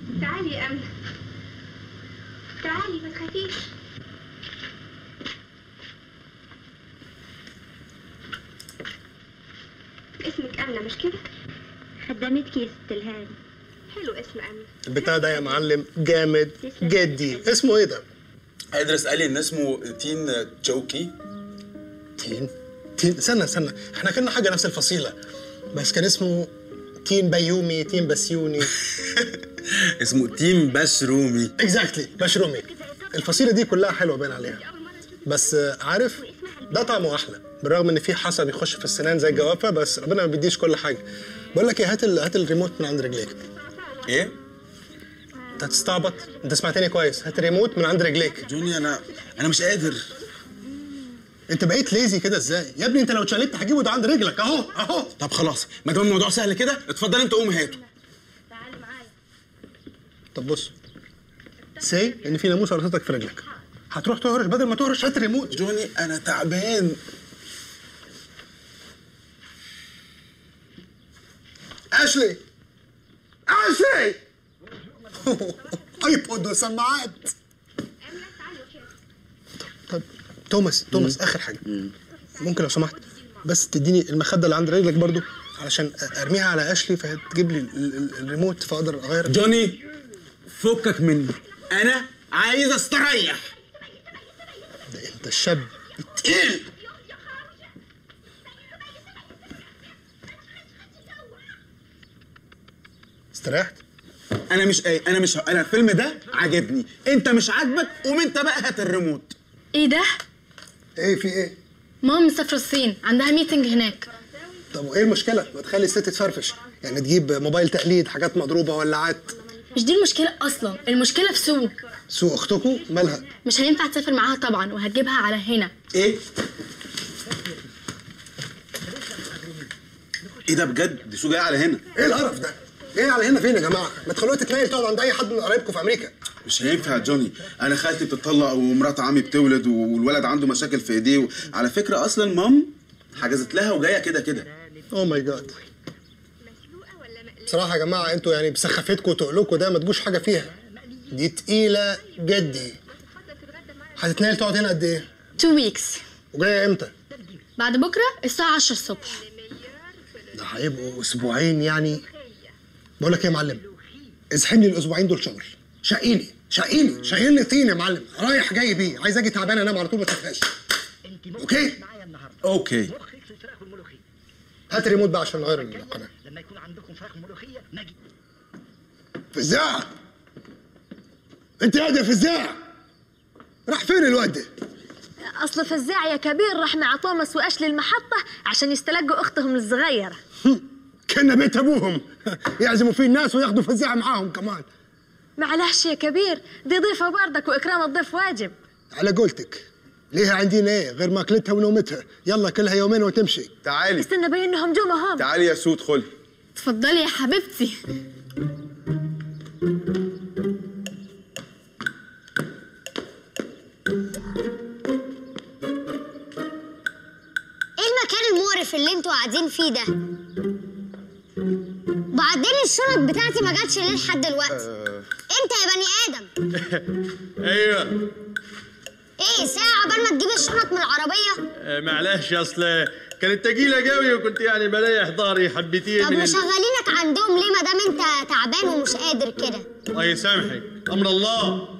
تعالي يا أمنة، تعالي ما تخافيش. اسمك أمنة مش كده؟ خدمتك يا ست الهاني. حلو اسم أمنة. البتاع ده يا معلم جامد جدي. اسمه ايه ده؟ ادرس قال لي ان اسمه تين تشوكي. تين استنى احنا كنا حاجه نفس الفصيله، بس كان اسمه تين بيومي، تين بسيوني. اسمه تين بشرومي. اكزاكتلي بشرومي. الفصيله دي كلها حلوه باين عليها، بس عارف ده طعمه احلى بالرغم ان في حصى بيخش في السنان زي الجوافه، بس ربنا ما بيديش كل حاجه. بقول لك ايه، هات الريموت من عند رجليك. ايه؟ انت هتستعبط؟ انت سمعتني كويس، هات الريموت من عند رجليك. جوني انا مش قادر. انت بقيت ليزي كده ازاي يا ابني؟ انت لو اتشقلبت هجيبه ده عند رجلك اهو. طب خلاص ما دام الموضوع سهل كده اتفضل انت قوم هاته. تعالي معايا. طب بص، سي ان في ناموسه رصتك في رجلك، هتروح تهرش، بدل ما تهرش هات الريموت. جوني انا تعبان. اشلي ايبود وسماعات. طب توماس اخر حاجه، ممكن لو سمحت بس تديني المخده اللي عند رجلك برضو علشان ارميها على اشلي فهتجيب لي الريموت فاقدر اغير. جوني فكك مني، انا عايز استريح. ده انت الشاب التقيل. استريحت؟ انا الفيلم ده عجبني، انت مش عاجبك قوم انت بقى هات الريموت. ايه ده؟ ايه في ايه؟ ماما مسافرة الصين، عندها ميتنج هناك. طب وايه المشكله؟ ما تخلي الست تفرفش، يعني تجيب موبايل تقليد، حاجات مضروبه، ولعات. مش دي المشكلة أصلا، المشكلة في سو. سو اختكم مالها؟ مش هينفع تسافر معاها طبعا، وهتجيبها على هنا. ايه ده بجد؟ دي سو جايه على هنا؟ ايه القرف ده؟ ايه على هنا فين يا جماعه؟ ما تخلوها تتنقل تقعد عند اي حد من قرايبكم في امريكا. مش هينفع يا جوني، انا خالتي بتطلق ومرات عمي بتولد والولد عنده مشاكل في ايديه. على فكره اصلا مام حجزت لها وجايه كده. اوه ماي جاد. بصراحه يا جماعه انتوا يعني بسخافتكم وتقلكم ده ما تجوش حاجه فيها، دي تقيله جدي. هتتنقل تقعد هنا قد ايه؟ 2 weeks. وجايه امتى؟ بعد بكرة الساعة 10 الصبح. ده هيبقوا اسبوعين يعني. بقول لك ايه يا معلم، ازحم لي الاسبوعين دول شغل، شقيني طين يا معلم، رايح جاي بيه، عايز اجي تعبان انام على طول ما تفهاش. اوكي. هات الريموت بقى عشان نغير القناه. لما يكون عندكم فراخ ملوخيه نجي. فزاع انت قاعد يا فزاع، راح فين الواد ده؟ اصل فزاع يا كبير راح مع توماس واشلي المحطه عشان يستلقوا اختهم الصغيره. كنا بيت ابوهم يعزموا فيه الناس وياخدوا فزاع معاهم كمان. معلش يا كبير، دي ضيفه بردك واكرام الضيف واجب. على قولتك، ليها عندنا ايه غير ماكلتها ونومتها؟ يلا كلها يومين وتمشي. تعالي استنى بين انهم جوا هم. تعالي يا سو ادخلي. اتفضلي يا حبيبتي. ايه المكان المقرف اللي انتوا قاعدين فيه ده؟ بعدين الشنط بتاعتي ما جاتش ليه لحد دلوقتي؟ انت يا بني ادم. ايوه. ايه ساعة عقبال ما تجيب الشنط من العربية؟ معلش اصل كانت تقيلة قوي وكنت يعني بريح ضهري حبتين. طب وشغالينك عندهم ليه ما دام انت تعبان ومش قادر كده؟ الله يسامحك، امر الله.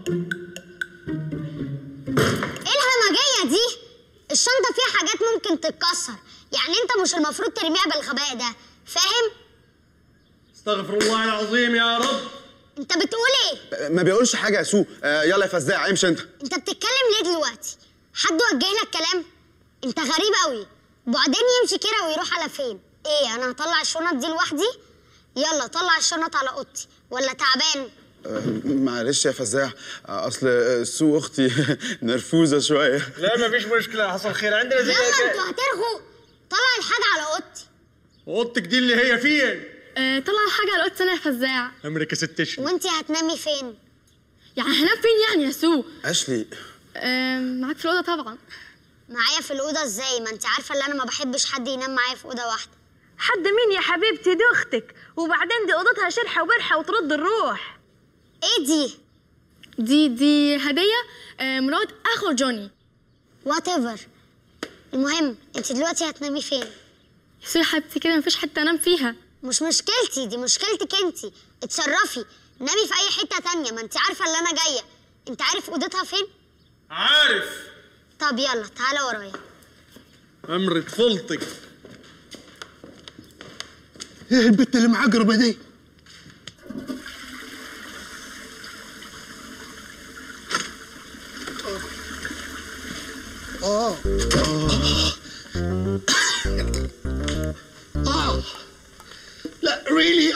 ايه الهمجية دي؟ الشنطة فيها حاجات ممكن تتكسر، يعني انت مش المفروض ترميها بالغباء ده، فاهم؟ استغفر الله العظيم يا رب. انت بتقول ايه؟ ما بيقولش حاجه يا سو. يلا يا فزاع امشي انت. انت بتتكلم ليه دلوقتي؟ حد وجه لك كلام؟ انت غريب قوي. وبعدين يمشي كده ويروح على فين؟ ايه انا هطلع الشنط دي لوحدي؟ يلا طلع الشنط على اوضتي، ولا تعبان؟ معلش يا فزاع، اصل سو اختي نرفوزه شويه. لا مفيش مشكله، حصل خير. عندنا زي يلا انتوا هترغوا. طلع الحاجه على اوضتي. اوضتك دي اللي هي فين؟ طلع حاجة على اوضتي انا يا فزاع. امرك يا ست اشلي. وانتي هتنامي فين؟ يعني هنام فين يعني يا سو؟ اشلي معاك في الأوضة طبعا. معايا في الأوضة ازاي؟ ما انت عارفة ان انا ما بحبش حد ينام معايا في أوضة واحدة. حد مين يا حبيبتي؟ دي اختك، وبعدين دي اوضتها شرحه وبرحه وترد الروح. ايه دي؟ دي هديه مرات اخو جوني. وات ايفر. المهم انت دلوقتي هتنامي فين؟ يا حبيبتي كده مفيش حته انام فيها. مش مشكلتي، دي مشكلتك انت. اتصرفي، نامي في اي حته تانية، ما انت عارفه اللي انا جايه. انت عارف اوضتها فين؟ عارف. طب يلا تعالى ورايا. امر طفولتك. ايه البت اللي معقربه دي؟ لا ريلي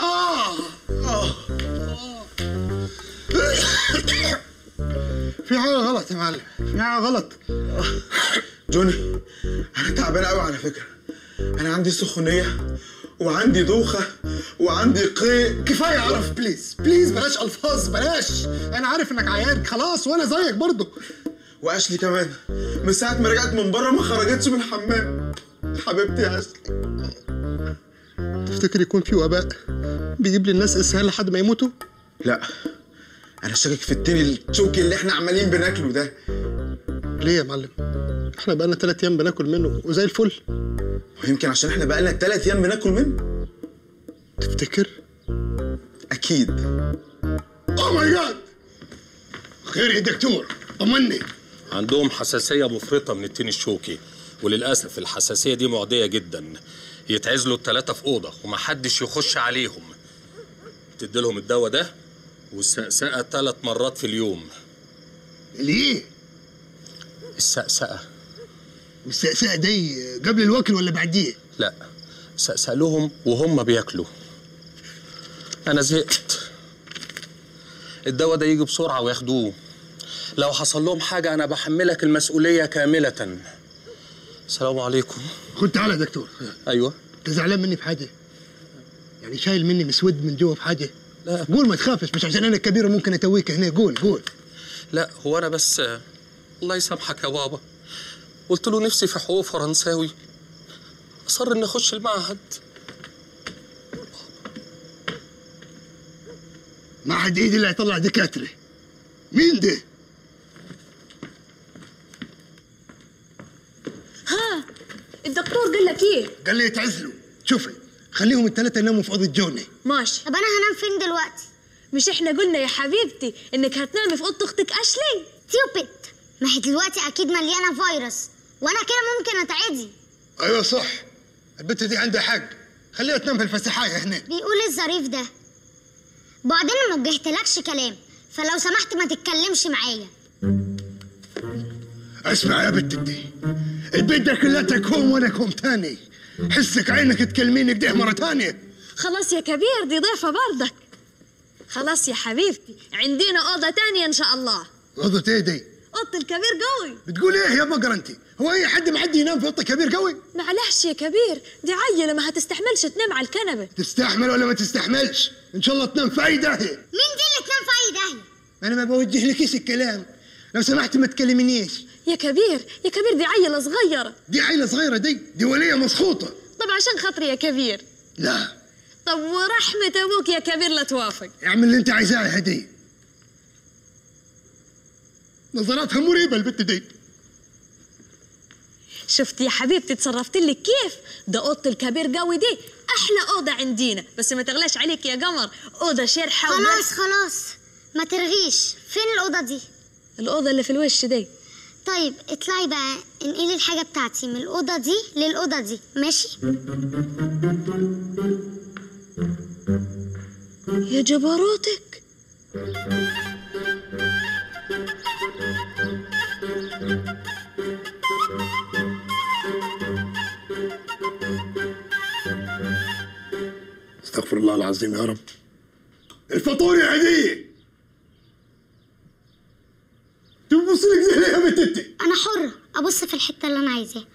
في حاجة غلط يا معلم، في حاجة غلط. جوني انا تعبان قوي على فكره. انا عندي سخونيه وعندي دوخه وعندي قيء. كفاية عرف بليز بليز، بلاش ألفاظ بلاش. أنا عارف إنك عيان خلاص وأنا زيك برضه. واشلي كمان من ساعه ما رجعت من بره ما خرجتش من الحمام. حبيبتي يا اشلي. تفتكر يكون في وباء بيجيب للناس اسهال لحد ما يموتوا؟ لا انا شاكك في التين الشوكي اللي احنا عمالين بناكله ده. ليه يا معلم؟ احنا بقالنا 3 ايام بناكل منه وزي الفل. ويمكن عشان احنا بقالنا 3 ايام بناكل منه. تفتكر؟ اكيد. اوه ماي جاد. خير يا دكتور، طمني. عندهم حساسية مفرطة من التين الشوكي، وللأسف الحساسية دي معدية جدا. يتعزلوا ال3 في أوضة ومحدش يخش عليهم. تديلهم الدواء ده والسقسقة 3 مرات في اليوم. ليه؟ السقسقة. والسقسقة دي قبل الوكل ولا بعديه؟ لا، سقسق لهم وهم بياكلوا. أنا زهقت. الدواء ده يجي بسرعة وياخدوه. لو حصل لهم حاجة أنا بحملك المسؤولية كاملة. السلام عليكم. خد تعالى يا دكتور. أيوه. أنت زعلان مني في حاجة؟ يعني شايل مني مسود من جوه في حاجة؟ لا. قول ما تخافش، مش عشان أنا كبير ممكن أتويك هنا. قول. لا هو أنا بس الله يسامحك يا بابا، قلت له نفسي في حقوق فرنساوي، أصر إني أخش المعهد. معهد إيدي اللي هيطلع دكاترة. مين ده؟ ها الدكتور قال لك ايه؟ قال لي يتعزلوا. شوفي خليهم ال3 يناموا في أوضة جوني. ماشي. طب انا هنام فين دلوقتي؟ مش احنا قلنا يا حبيبتي انك هتنامي في اوضه اختك اشلي؟ تيوبت، ما هي دلوقتي اكيد مليانه فيروس وانا كده ممكن اتعدي. ايوه صح، البت دي عندها حق، خليها تنام في الفسحايه هنا. بيقول الظريف ده. بعدين ما وجهتلكش كلام، فلو سمحت ما تتكلمش معايا. اسمع يا بنت دي، البيت ده كلها كوم وانا كوم تاني. حسك عينك تكلميني كده مره تانيه. خلاص يا كبير، دي ضيفه برضك. خلاص يا حبيبتي، عندنا اوضه تانية ان شاء الله. اوضه ايه دي؟ اوضه الكبير قوي. بتقول ايه يا بقرة انت؟ هو اي حد معدي ينام في اوضه كبير قوي؟ معلش يا كبير، دي عيله ما هتستحملش تنام على الكنبه. تستحمل ولا ما تستحملش؟ ان شاء الله تنام في اي داهيه. مين دي اللي تنام في اي داهيه؟ انا ما بوجه لكيش الكلام، لو سمحت ما تكلمنيش. يا كبير دي عيله صغيره. دي عيله صغيره دي وليه مسخوطه. طب عشان خاطري يا كبير. لا. طب ورحمه ابوك يا كبير لا توافق. اعمل اللي انت عايزاه يا هدي. نظراتها مريبه البت دي. شفتي يا حبيبتي تصرفت لك كيف؟ ده اوضه الكبير قوي دي احلى اوضه عندنا، بس ما تغلاش عليك يا قمر، اوضه شرحه خلاص ما ترغيش. فين الاوضه دي؟ الاوضه اللي في الوش دي. طيب اطلعي بقى انقلي الحاجه بتاعتي من الاوضه دي للاوضه دي، ماشي؟ يا جبروتك. استغفر الله العظيم يا رب. الفطور يا هديه. تبص لك زي يا بنتي. انا حره ابص في الحته اللي انا عايزاها.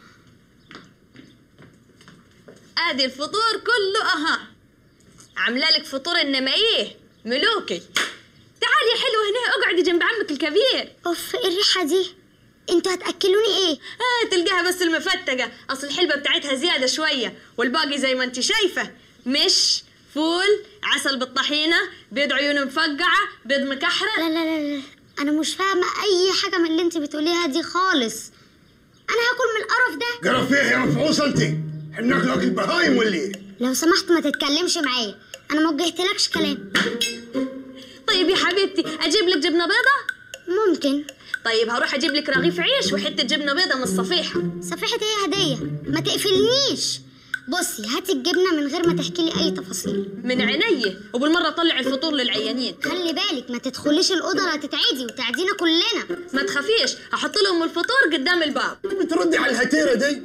ادي الفطور كله اها. عامله لك فطور انما ايه ملوكي. تعالي يا حلوه هنا اقعدي جنب عمك الكبير. اوف ايه الريحه دي؟ انتوا هتاكلوني ايه؟ تلقاها بس المفتقه، اصل الحلبه بتاعتها زياده شويه والباقي زي ما انت شايفه مش فول، عسل بالطحينه، بيض عيون مفقعه، بيض مكحره. لا لا لا لا، انا مش فاهمه اي حاجه من اللي انت بتقوليها دي خالص. انا هاكل من القرف ده؟ قرف ايه يا مفعوصه انت؟ احنا ناكل اكل بهايم ولا ايه؟ لو سمحت ما تتكلمش معايا، انا ما وجهتلكش كلام. طيب يا حبيبتي اجيب لك جبنه بيضه؟ ممكن. طيب هروح اجيب لك رغيف عيش وحته جبنه بيضه من الصفيحه. صفيحه ايه هديه؟ ما تقفلنيش. بصي هاتي الجبنه من غير ما تحكي لي اي تفاصيل. من عينيا، وبالمره طلع الفطور للعيانين. خلي بالك ما تدخليش الاوضه لا تتعدي وتعدينا كلنا. ما تخافيش، هحط لهم الفطور قدام الباب. بتردي على الهتيره دي؟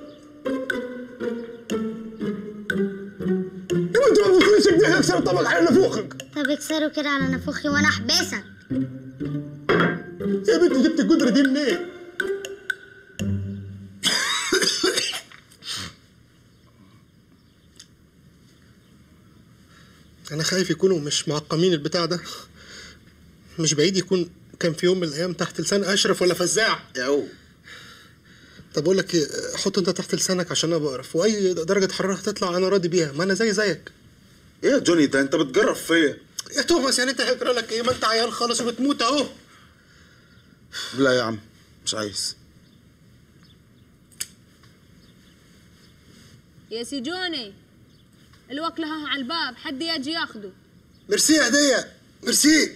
يبقى انت ما بتقوليش كده اكسر طبق على نافوخك. طب اكسره كده على نافوخي وانا احبسك. يا بنتي جبت القدره دي منين؟ انا خايف يكونوا مش معقمين البتاع ده. مش بعيد يكون كان في يوم من الايام تحت لسان اشرف ولا فزاع. ياو. طب اقول لك ايه، حط انت تحت لسانك عشان انا بقرف، واي درجه حراره هتطلع انا راضي بيها، ما انا زيك. ايه يا جوني ده انت بتجرب فيا؟ يا توماس يعني انت هيجرى لك ايه؟ ما انت عيان خالص وبتموت اهو. لا يا عم مش عايز. يا سي جوني الوكله ها على الباب، حد يجي ياخده. ميرسي يا هديه، ميرسي.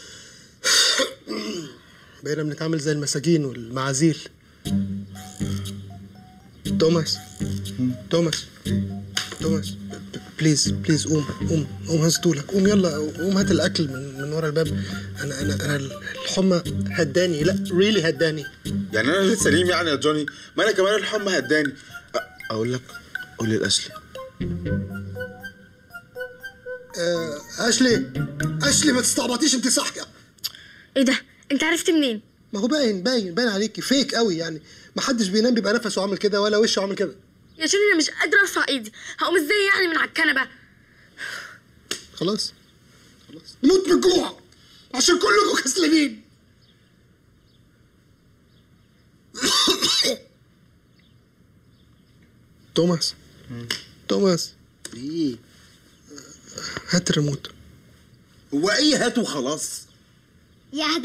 بقينا بنتعامل زي المساجين والمعازيل. توماس بليز قوم هزتولك، قوم يلا، قوم هات الاكل من ورا الباب. انا الحمى هداني، لا ريلي هداني. يعني انا لسه سليم يعني يا جوني؟ ما انا كمان الحمى هداني. اقول لك قول لي لاشلي. اشلي ما تستعبطيش انت صاحيه. ايه ده؟ انت عرفت منين؟ ما هو باين عليكي فيك قوي يعني. ما حدش بينام بيبقى نفسه عامل كده ولا وشه عامل كده. يا جوني انا مش قادره ارفع ايدي، هقوم ازاي يعني من على الكنبه؟ خلاص نموت من الجوع عشان كلكم كسلانين. توماس ايه؟ هات الريموت. هو ايه هات وخلاص؟ يا هديه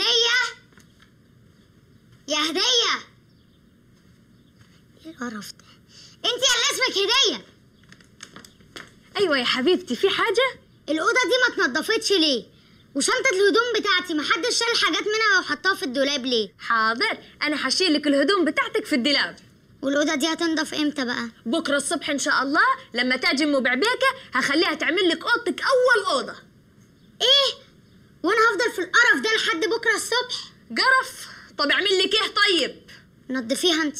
ايه القرف ده؟ انت اللي اسمك هديه. ايوه يا حبيبتي، في حاجه؟ الاوضه دي ما اتنضفتش ليه؟ وشنطه الهدوم بتاعتي ما حدش شال حاجات منها وحطها في الدولاب ليه؟ حاضر، انا هشيل لك الهدوم بتاعتك في الدولاب. والاوضه دي هتنضف امتى بقى؟ بكره الصبح ان شاء الله، لما تاجي ام بعبيكه هخليها تعمل لك اوضتك اول اوضه. ايه؟ وانا هفضل في القرف ده لحد بكره الصبح؟ قرف؟ طب اعمل لك ايه طيب؟ نضفيها انت.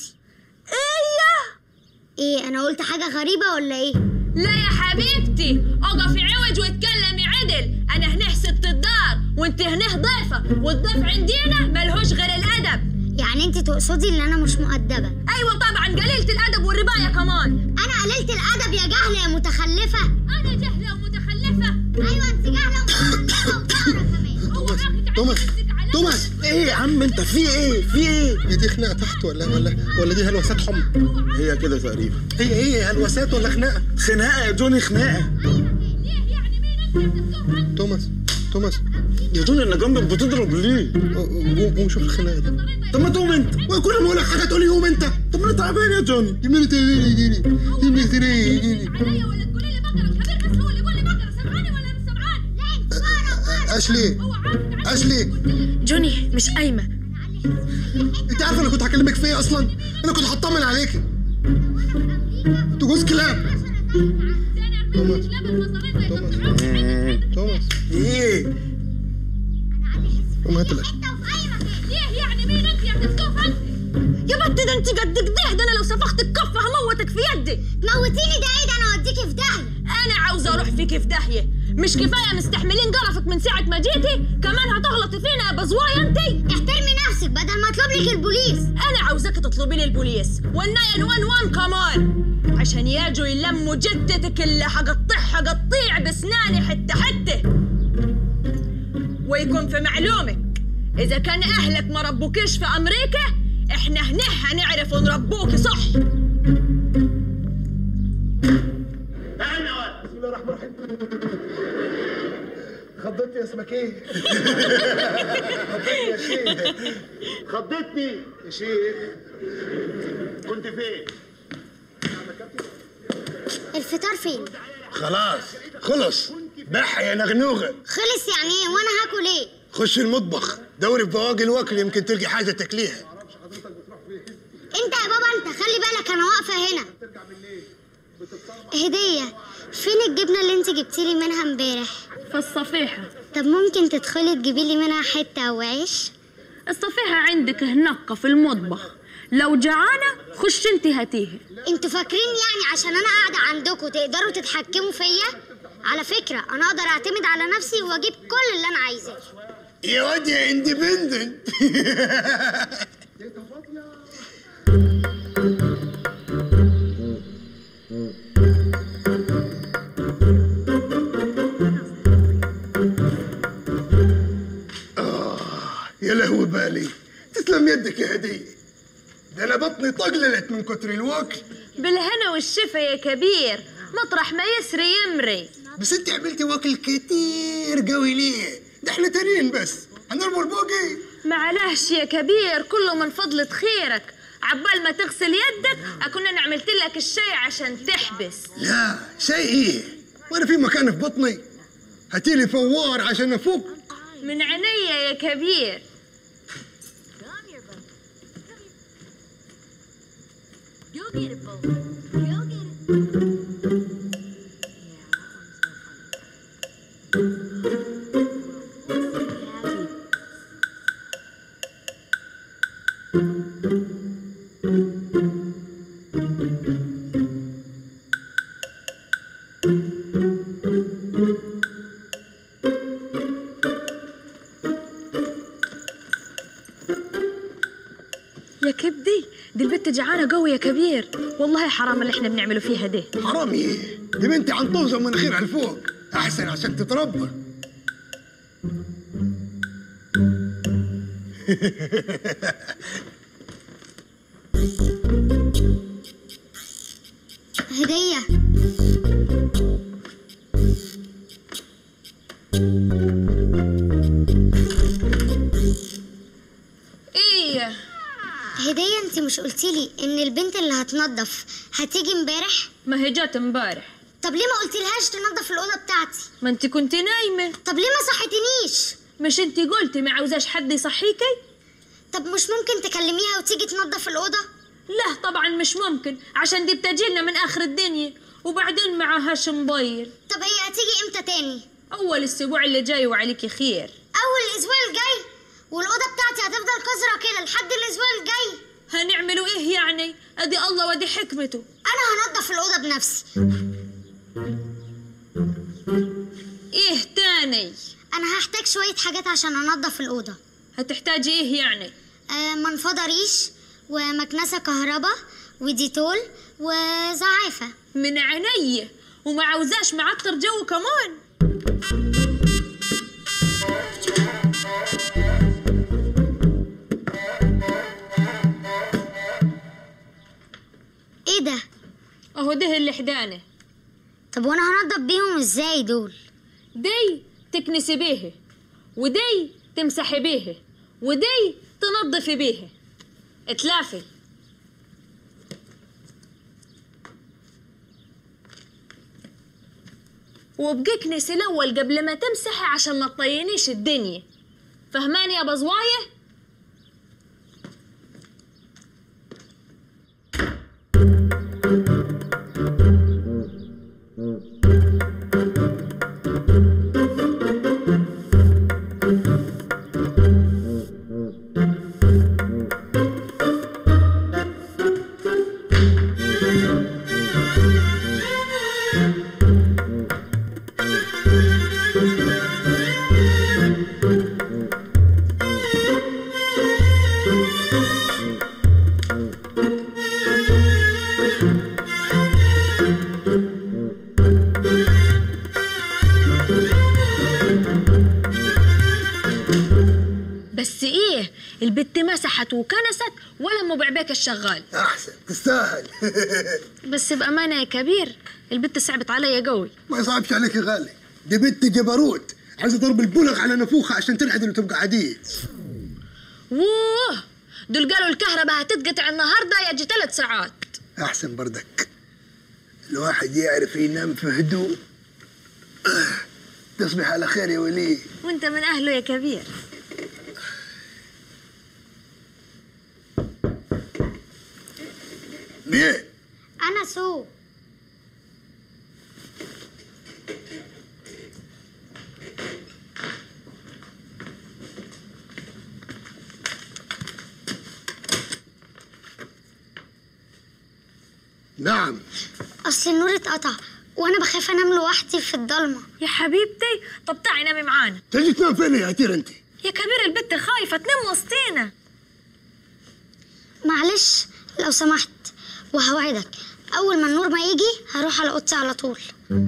ايه انا قلت حاجه غريبه ولا ايه؟ لا يا حبيبتي، اقفي عوج واتكلمي عدل. انا هنا ست الدار وانت هنا ضيفه، والضيف عندنا ملهوش غير الادب. يعني انت تقصدي ان انا مش مؤدبه؟ ايوه طبعا، قليله الادب والربايه كمان. انا قليله الادب يا جهله يا متخلفه؟ انا جهله ومتخلفه؟ ايوه انت جهله ومتخلفه وطاره كمان. توماس ايه يا عم انت في ايه؟ هي دي خناقه تحت ولا دي هلوسات حمى؟ هي كده تقريبا. هي ايه، هلوسات ولا خناقه؟ خناقه يا جوني، خناقه. ليه يعني مين انت توماس يا جوني انا جنبك بتضرب ليه؟ قوم شوف الخناقه دي. طب ما تقوم انت. كل ما اقول لك حاجه تقول لي قوم انت. طب انا تعبان يا جوني. يجيني عليا ولا تقولي لي بقرة؟ الخبير بس هو اللي يقول لي بقرة. سمعاني ولا مش سمعاني؟ اشلي جوني مش قايمه. انت عارفه انا كنت هكلمك في ايه اصلا؟ انا كنت هطمن عليكي. انتوا جوز كلاب. توماس ايه؟ قوم هات الاشياء. ليه يعني مين انت يا تفتوف انت؟ يا بنت ده انت قدك ده انا لو سفختك كفه هموتك في يدي. موتيني ده ايه ده؟ انا اوديكي في داهيه. انا عاوزه اروح فيكي في داهيه. مش كفايه مستحملين قرفك من ساعه ما جيتي، كمان هتغلطي فينا يا بزوايه انت. احترمي نفسك بدل ما اطلب لك البوليس. انا عاوزاك تطلبي لي البوليس وال911 كمان، عشان يجوا يلموا جدتك اللي هقطيع بسناني حته. ويكون في معلومك، اذا كان اهلك ما ربوكيش في امريكا، احنا هنا هنعرف نربوكي صح. بسم الله الرحمن الرحيم. اسمك ايه؟ خضتني يا شيخ، خضتني يا شيخ. كنت فين؟ الفطار فين؟ خلاص خلص. بح يا نغنوغه. خلص يعني ايه وانا هاكل ايه؟ خش المطبخ دوري في بواقي الوكل، يمكن تلقي حاجه تاكليها. انت يا بابا انت خلي بالك، انا واقفه هنا. هديه، فين الجبنه اللي انت جبتي لي منها امبارح؟ في الصفيحة. طب ممكن تدخلي تجيبي لي منها حته او عيش؟ الصفيحة عندك هناك في المطبخ، لو جعانة خش انت هاتيها. انتوا فاكرين يعني عشان انا قاعده عندكم تقدروا تتحكموا فيا؟ على فكره انا اقدر اعتمد على نفسي واجيب كل اللي انا عايزاه. يا واد يا اندبندنت. يا لهوي بالي. تسلم يدك يا هديه، ده انا بطني طقللت من كتر الوكل. بالهنا والشفا يا كبير، مطرح ما يسري يمري. بس انت عملتي وكل كتير قوي ليه؟ ده احنا تانيين بس هنرموا البوقي. معلش يا كبير، كله من فضلة خيرك. عبال ما تغسل يدك اكون انا عملت لك الشاي عشان تحبس. لا شيء ايه؟ وانا في مكان في بطني؟ هاتيلي فوار عشان افك. من عينيا يا كبير. يا كبدي، دي البت جعانة قوي يا كبير، والله حرام اللي احنا بنعمله فيها ده. حرام ايه؟ دي بنتي عنطوزة ومناخيرها لفوق، احسن عشان تتربى. هديه، ايه هديه انت مش قلتيلي ان البنت اللي هتنظف هتيجي امبارح؟ ما هي جات امبارح. طب ليه ما قلتيلهاش تنظف الاوضه بتاعتي؟ ما انت كنت نايمة. طب ليه ما صحيتنيش؟ مش انت قلتي ما عاوزاش حد يصحيكي؟ طب مش ممكن تكلميها وتيجي تنظف الاوضه؟ لا طبعا مش ممكن، عشان دي بتجيلنا من اخر الدنيا، وبعدين معهاش موبايل. طب هي هتيجي امتى تاني؟ اول الاسبوع اللي جاي وعليكي خير. اول الاسبوع الجاي؟ والاوضه بتاعتي هتفضل قذره كده لحد الاسبوع الجاي؟ هنعملوا ايه يعني؟ ادي الله ودي حكمته. انا هنظف الاوضه بنفسي. ايه تاني؟ انا هحتاج شويه حاجات عشان انظف الاوضه. هتحتاجي ايه يعني؟ منفضه ريش ومكنسه كهرباء وديتول وزعافه. من عينيا، وما عاوزاش معطر جو كمان. ايه ده؟ اهو ده اللي حدانه. طب وانا هنضف بيهم ازاي دول؟ دي تكنسي بيها، ودي تمسحي بيها، ودي تنظفي بيها. اتلافي. وابقي كنسي الاول قبل ما تمسحي عشان ما تطينيش الدنيا. فهماني يا بزوايه؟ بس ايه، البت مسحت وكنست ولا ام بعبيك الشغال. احسن تستاهل. بس بامانه يا كبير، البت صعبت عليا قوي. ما يصعبش عليك يا غالي، دي بنت جبروت، عايزه ضرب البلغ على نفوخها عشان تنعدل وتبقى عاديه. ووه، دول قالوا الكهرباء هتتقطع النهارده يجي 3 ساعات. احسن بردك الواحد يعرف ينام في هدوء. تصبح على خير يا ولي. وانت من اهله يا كبير. مين؟ انا سو. نعم. اصل النور اتقطع وانا بخاف انام لوحدي في الضلمه. يا حبيبتي طب تعي نامي معانا. تجي تنام فين يا عتير انت؟ يا كبير البت خايفه تنام وسطينا. معلش لو سمحت، وهوعدك اول ما النور ما يجي هروح على اوضتي على طول.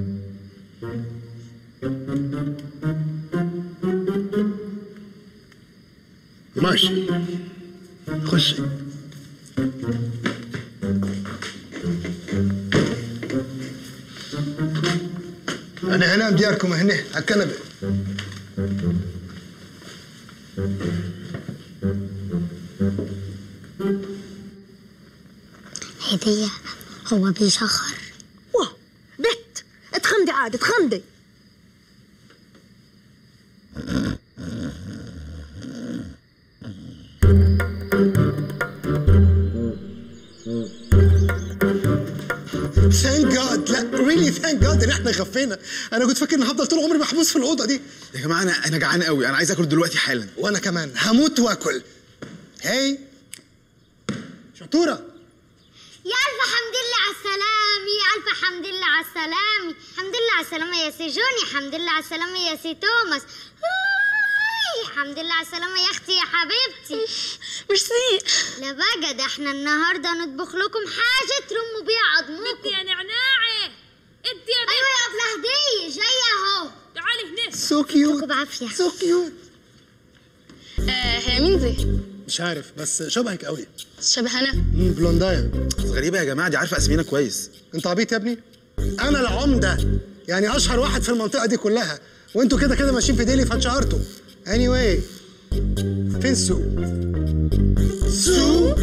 ماشي خشي. انا هنام دياركم هنا على الكنبه. هديه هو بيشخر. واه بت اتخندي عاد اتخندي. ثانك جاد، لا ريلي ثانك جاد ان احنا خفينا. انا كنت فاكر ان هفضل طول عمري محبوس في الاوضه دي. يا جماعه انا جعان قوي، انا عايز اكل دلوقتي حالا. وانا كمان هموت واكل. هاي شطوره. يا الف حمد لله على السلامه، يا الف حمد لله على السلامه، الحمد لله على السلامه يا سي جوني، الحمد لله على السلامه يا سي توماس، الحمد لله على السلامه يا اختي يا حبيبتي. ميرسي. لا بقى ده احنا النهارده نطبخ لكم حاجه ترموا بيها عظمكم. انت يا نعناعه، انت يا بنت. ايوه يا ابله هديه جايه اهو. تعالي هنا. سو كيوت بعافيه. سو كيوت. هي مين دي؟ مش عارف بس شبهك قوي. شبه انا؟ بلوندايه. غريبه يا جماعه، دي عارفه اسمينا كويس. انت عبيط يا ابني؟ انا العمده، يعني اشهر واحد في المنطقه دي كلها، وانتوا كده كده ماشيين في ديلي فاتشهرتوا. anyway فين سو؟ سو؟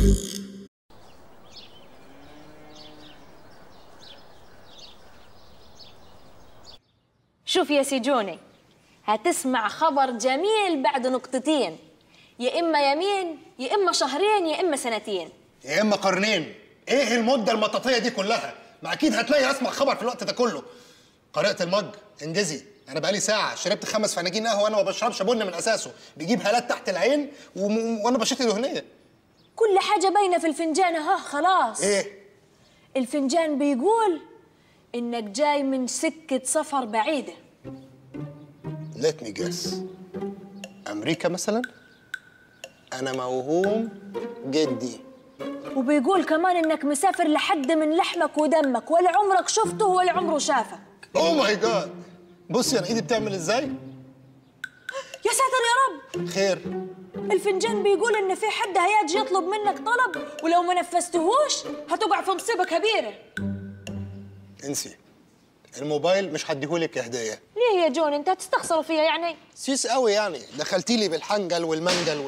شوف يا سي جوني، هتسمع خبر جميل بعد نقطتين، يا إما يمين يا إما شهرين يا إما سنتين يا اما قرنين. ايه المده المطاطيه دي كلها؟ ما اكيد هتلاقي اسمع خبر في الوقت ده كله. قارئة المج انجزي. انا بقالي ساعه شربت 5 فناجين قهوه وانا ما بشربش بن من اساسه، بيجيب هالات تحت العين وانا بشرتي دهنيه. كل حاجة باينة في الفنجان اهو خلاص. ايه؟ الفنجان بيقول إنك جاي من سكة سفر بعيدة. let me guess. امريكا مثلا؟ انا موهوم جدي. وبيقول كمان إنك مسافر لحد من لحمك ودمك، ولا عمرك شفته ولا عمره شافك. اوه ماي جاد. بصي انا ايدي بتعمل ازاي؟ يا ساتر يا رب. خير. الفنجان بيقول إن في حد هيجي يطلب منك طلب، ولو ما نفذتهوش هتقع في مصيبة كبيرة. انسي، الموبايل مش هديهولك كهديه. ليه يا جون انت هتستخسروا فيها يعني؟ سيس قوي يعني، دخلتي لي بالحنجل والمنجل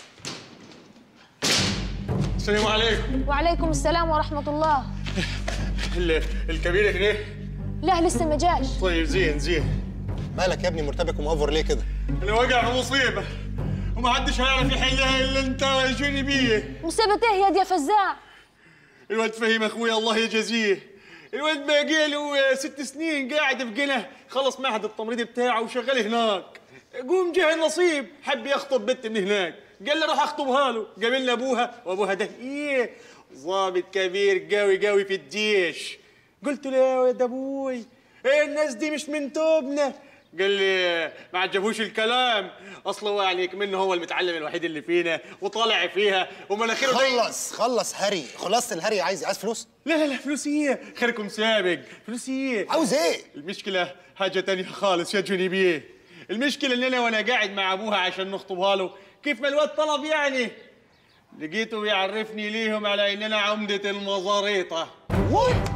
السلام عليكم. وعليكم السلام ورحمة الله. الكبير هنا؟ لا لسه ما جاش. طيب زين. مالك يا ابني مرتبك ومأفور ليه كده؟ انا واقع في مصيبة ومحدش هيعرف يحلها الا انت وجوني بيه. مصيبة ايه يا فزاع؟ الواد فهيم اخويا الله يجازيه، الواد باقي له 6 سنين قاعد في قنا، خلص معهد التمريض بتاعه وشغال هناك. قوم جه النصيب حب يخطب بنت من هناك، قال لي روح اخطبها له، قابلنا ابوها وابوها ده ايه ضابط كبير قوي في الجيش. قلت له يا ولد ابوي ايه الناس دي مش من توبنا؟ قال لي ما عجبوش الكلام، اصله يعني منه هو المتعلم الوحيد اللي فينا وطالع فيها ومناخيره خلص هري، خلصت الهري. عايز فلوس؟ لا فلوس ايه؟ خيركم سابق. فلوس ايه؟ عاوز ايه؟ المشكلة حاجة تانية خالص يا جوني بيه. المشكلة ان انا وانا قاعد مع ابوها عشان نخطبها له، كيف ما الواد طلب يعني لقيته بيعرفني ليهم على ان انا عمدة المزاريطة.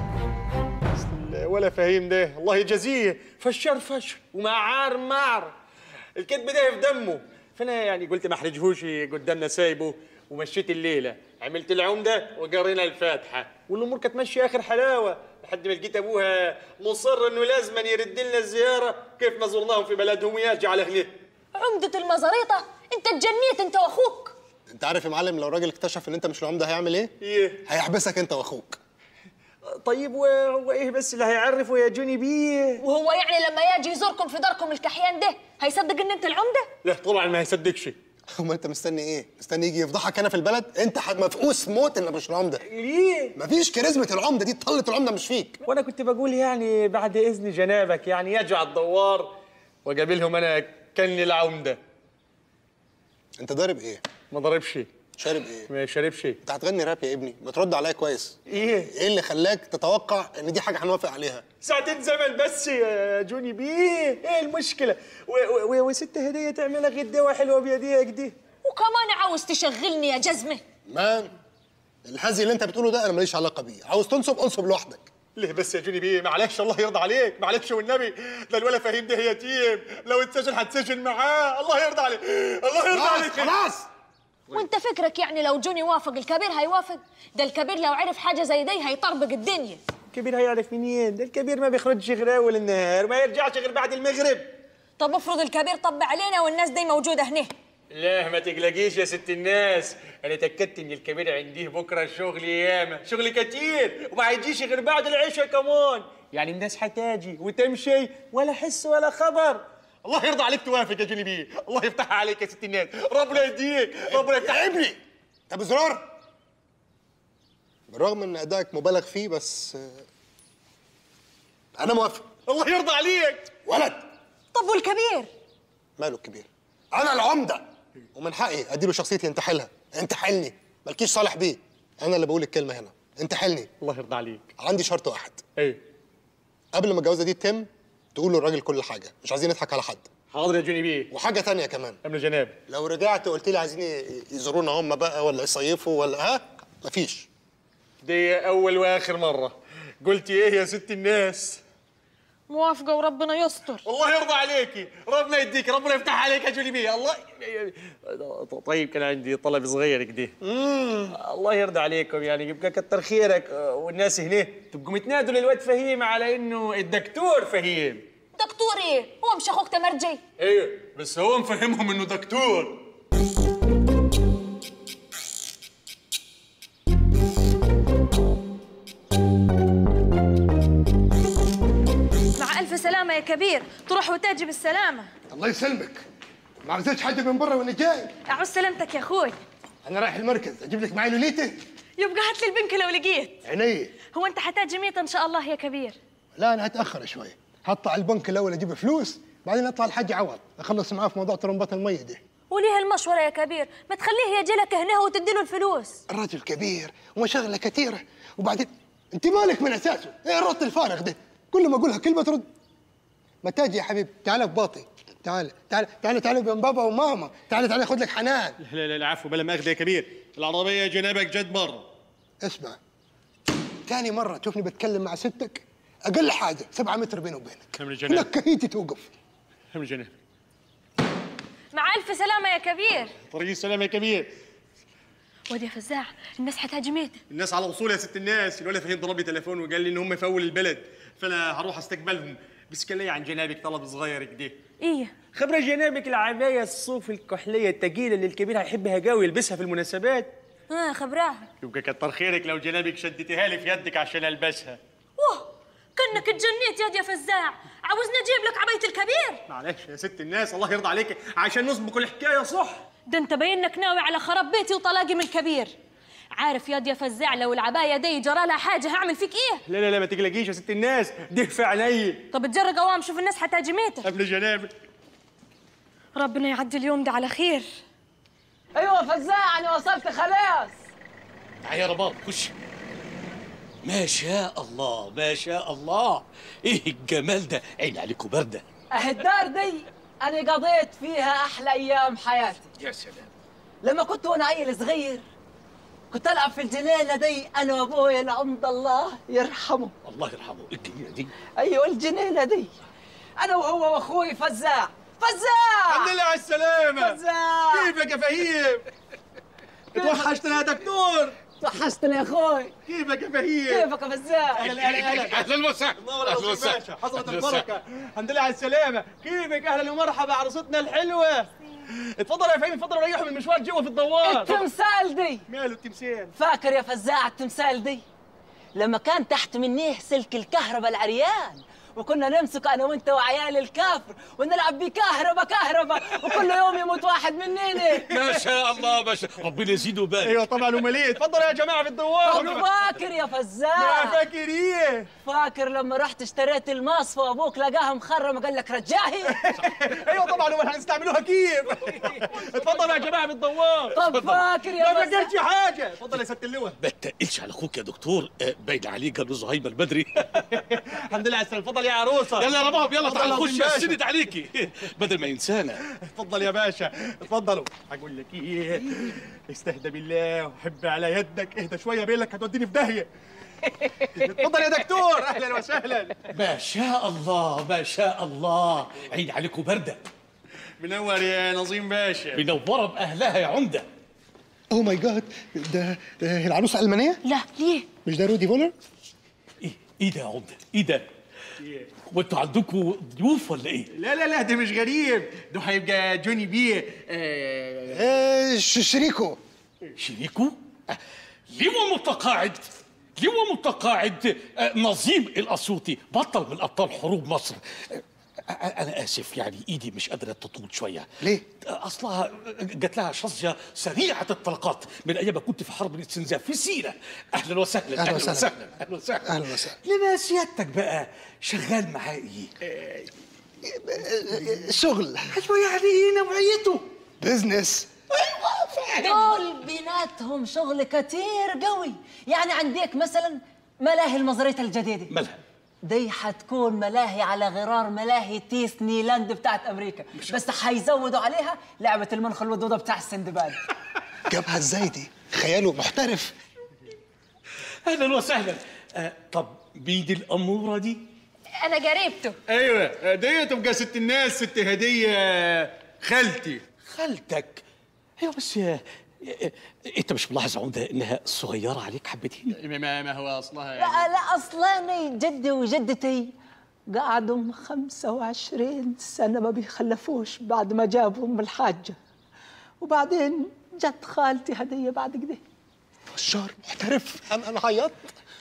ولا فهيم ده الله يجازيه، فشر ومعار الكذب ده في دمه. فانا يعني قلت ما احرجهوش قدامنا سايبه، ومشيت الليله، عملت العمده وقرينا الفاتحه، والامور كانت ماشيه اخر حلاوه لحد ما لقيت ابوها مصر انه لازم يرد لنا الزياره كيف ما زرناهم في بلدهم ويرجع لاهله. عمده المزاريطه؟ انت اتجنيت انت واخوك. انت عارف يا معلم لو الراجل اكتشف ان انت مش العمده هيعمل ايه؟ ايه؟ هيحبسك انت واخوك. طيب وهو ايه بس اللي هيعرفه يا جوني بيه؟ وهو يعني لما يجي يزوركم في داركم الكحيان ده هيصدق ان انت العمده؟ لا طبعا ما هيصدقش. امال انت مستني ايه؟ مستني يجي يفضحك هنا في البلد؟ انت مفقوس موت انك مش العمده. ليه؟ مفيش كاريزمة العمده دي، طلة العمده مش فيك. وانا كنت بقول يعني بعد اذن جنابك يعني يرجع الدوار واقابلهم انا كاني العمده. انت ضارب ايه؟ ما ضربش. شارب ايه؟ ما شاربش. انت هتغني راب يا ابني، ما ترد عليا كويس. ايه اللي خلاك تتوقع ان دي حاجه هنوافق عليها؟ ساعتين زمن بس يا جوني بيه، ايه المشكله؟ وست هديه تعملها غداوه حلوه بيديها كده. وكمان عاوز تشغلني يا جزمه؟ مان الهزي اللي انت بتقوله ده انا ماليش علاقه بيه، عاوز تنصب انصب لوحدك. ليه بس يا جوني بيه؟ معلش الله يرضى عليك، معلش والنبي، ده الولا فهيم ده يتيم، لو اتسجن هتسجن معاه، الله يرضى عليك، الله يرضى عليك. خلاص. وانت فكرك يعني لو جوني وافق الكبير هيوافق؟ ده الكبير لو عرف حاجه زي دي هيطربق الدنيا. الكبير هيعرف منين؟ ده الكبير ما بيخرجش غير اول النهار، ما يرجعش غير بعد المغرب. طب افرض الكبير طب علينا والناس دي موجوده هنا. لا ما تقلقيش يا ست الناس، انا اتاكدت ان الكبير عنديه بكره شغل ياما، شغل كتير، وما هيجيش غير بعد العشاء كمان، يعني الناس هتاجي وتمشي ولا حس ولا خبر. الله يرضى عليك توافق يا جوني بيه، الله يفتحها عليك يا ست الناس، ربنا يهديك، ربنا يفتح. يا ابني طب زرار، بالرغم ان ادائك مبالغ فيه بس انا موافق. الله يرضى عليك. ولد. طب والكبير؟ ماله الكبير؟ انا العمده ومن حقي اديله شخصيتي ينتحلها. انتحلني، مالكيش صالح بيه، انا اللي بقول الكلمه هنا، انتحلني. الله يرضى عليك. عندي شرط واحد. ايه؟ قبل ما الجوازه دي تتم تقول للراجل كل حاجه، مش عايزين نضحك على حد. حاضر يا جوني بيه. وحاجه تانية كمان، امن جناب، لو رجعت وقلت لي عايزين يزورونا هم بقى ولا يصيفوا ولا مفيش. دي اول واخر مره. قلتي ايه يا ست الناس؟ موافقه وربنا يستر. الله يرضى عليكي، ربنا يديك، ربنا يفتح عليك يا جولي بيه. الله. طيب كان عندي طلب صغير كده. الله يرضى عليكم يعني يبقى كتر خيرك والناس هنا تبقوا متنادوا للواد فهيم على انه الدكتور فهيم. دكتور ايه؟ هو مش اخوك تمرجي؟ ايوه بس هو مفهمهم انه دكتور. مع الف سلامه يا كبير، تروح وتاجي بالسلامه. الله يسلمك. ما عرفتش حد من برا وانا جاي. اعوز سلامتك يا اخوي. انا رايح المركز، اجيب لك معي لوليته. يبقى هات لي البنك لو لقيت. عيني. هو انت حتاجي ميت ان شاء الله يا كبير؟ لا انا هتاخر شوي، هطلع البنك الاول اجيب فلوس، بعدين اطلع الحاج عوض اخلص معاه في موضوع طرمبات الميه دي. وليه المشوره يا كبير؟ ما تخليه يجي لك هنا وتدي له الفلوس. الراجل كبير ومشاغله كثيره، وبعدين انت مالك من اساسه؟ ايه الرد الفارغ ده؟ كل ما اقولها كلمه ترد. ما تاجي يا حبيبي، تعال في باطي، تعال بين بابا وماما، تعال خذ لك حنان. لا لا لا عفوا بلا ماخذ يا كبير، العربيه جنابك جد بره. اسمع، ثاني مره تشوفني بتكلم مع ستك اقل حاجه 7 متر بيني وبينك. نكهيتي توقف. هم جناب. مع الف سلامه يا كبير. طريق السلام يا كبير. واد يا فزاع، الناس حتهاجي ميت. الناس على وصول يا ست الناس، الولا فهيم ضرب لي تليفون وقال لي ان هم في اول البلد، فانا هروح استقبلهم، بس كان لي عن جنابك طلب صغير كده. ايه؟ خبره جنابك العبايه الصوف الكحليه الثقيله اللي الكبير هيحبها قوي يلبسها في المناسبات. خبراها. يبقى كتر خيرك لو جنابك شدتيها لي في يدك عشان البسها. واه كانك اتجنيت يا فزاع، عاوزني اجيب لك عبايه الكبير؟ معلش يا ست الناس الله يرضى عليك عشان نظبط الحكايه صح. ده انت باينك ناوي على خراب بيتي وطلاقي من الكبير. عارف يا فزاع لو العبايه دي جرى لها حاجه هعمل فيك ايه؟ لا لا لا ما تقلقيش يا ست الناس، دي في عيني. طب اتجرى قوام شوف الناس حتهاجي ميتك. قبل جنابك. ربنا يعدي اليوم ده على خير. ايوه فزاع انا وصلت خلاص. تعال يا رباب خش. ما شاء الله ما شاء الله، ايه الجمال ده، عين عليكم برده. الدار دي انا قضيت فيها احلى ايام حياتي. يا سلام. لما كنت وانا عيل صغير كنت العب في الجنينه دي انا وابويا العمد الله يرحمه. الله يرحمه. الجنينه دي؟ ايوه الجنينه دي، انا وهو واخوي فزاع فزاع الحمد لله على السلامة. فزاع كيفك يا فهيم؟ توحشتنا يا دكتور. توحشتنا يا اخوي. كيفك يا فهيم؟ كيفك يا فزاع؟ اهلا اهلا اهلا. اهلا وسهلا. الله باشا، حصلت البركة. الحمد لله على السلامة. كيفك؟ اهلا ومرحبا عروستنا الحلوة. اتفضلوا يا فهيم، اتفضلوا ريحوا من المشوار جوا في الدوار. التمثال دي ماله التمثال؟ فاكر يا فزاع التمثال دي لما كان تحت منيه سلك الكهرباء العريان وكنا نمسك انا وانت وعيال الكافر ونلعب بيه كهرباء وكل يوم يموت واحد مننا. ما شاء الله ما شاء ربنا يزيده ويبارك. ايوه طبعا ومليء. اتفضلوا يا جماعه في الدوار. طب فاكر يا فزاع؟ ما فاكر ايه؟ فاكر لما رحت اشتريت المصفى وابوك لقاها مخرمه قال لك رجاهي؟ ايوه طبعا امال هنستعملوها كيف؟ اتفضلوا يا جماعه في الدوار. طب فاكر يا ما فزاع؟ فاكرش حاجه. اتفضل يا ست اللواء. ما تقلش على اخوك يا دكتور، باين عليه قبل زهيمه البدري. الحمد لله على السلامه. اتفضل يا عروسه. يلا يا رباب يلا تعال اتفضل خش يا باشا. اسند عليكي بدل ما ينسانا. اتفضل يا باشا اتفضلوا. هقول لك ايه، استهدى بالله وحب على يدك، اهدى شويه بيلك هتوديني في داهيه. اتفضل يا دكتور. اهلا وسهلا. ما شاء الله ما شاء الله، عيد عليكم برده. منور يا نظيم باشا. منوره باهلها يا عمده. اوه ماي جاد، ده العروسه المانيه؟ لا ليه؟ مش ده رودي فولر؟ ايه ده يا عمده؟ ايه ده؟ وانتوا عندكم ضيوف ولا ايه؟ لا ده مش غريب، ده هيبقى جوني بيه. شريكو. شريكو؟ لواء متقاعد نظيم الاسيوطي، بطل من ابطال حروب مصر. انا اسف يعني ايدي مش قادره تطول شويه. ليه؟ اصلها جات لها شظيه سريعه الطلقات من ايام ما كنت في حرب الاستنزاف في سينا. اهلا وسهلا. أهلا وسهلا. اهلا وسهلا. اهلا وسهلا. لما سيادتك بقى شغال معاه ايه؟ شغل. ايوه يعني ايه نوعيته؟ بزنس. دول بيناتهم شغل كتير قوي. يعني عندك مثلا ملاهي المزاريطه الجديده. مالها؟ دي حتكون ملاهي على غرار ملاهي ديزني لاند بتاعت امريكا، بس حيزودوا عليها لعبه المنخ الودوده بتاع السندباد. جابها ازاي دي؟ خياله محترف. اهلا وسهلا. طب مين الاموره دي؟ انا قريبته. ايوه دي تبقى ست الناس، ست هديه خالتي. خالتك؟ ايوه بس انت مش ملاحظ يا عمده انها صغيره عليك حبتين؟ ما هو اصلها يعني. لا اصلاني جدي وجدتي قعدوا 25 سنه ما بيخلفوش بعد ما جابوا ام الحاجه، وبعدين جت خالتي هديه بعد كده. فشار محترف. انا عيطت.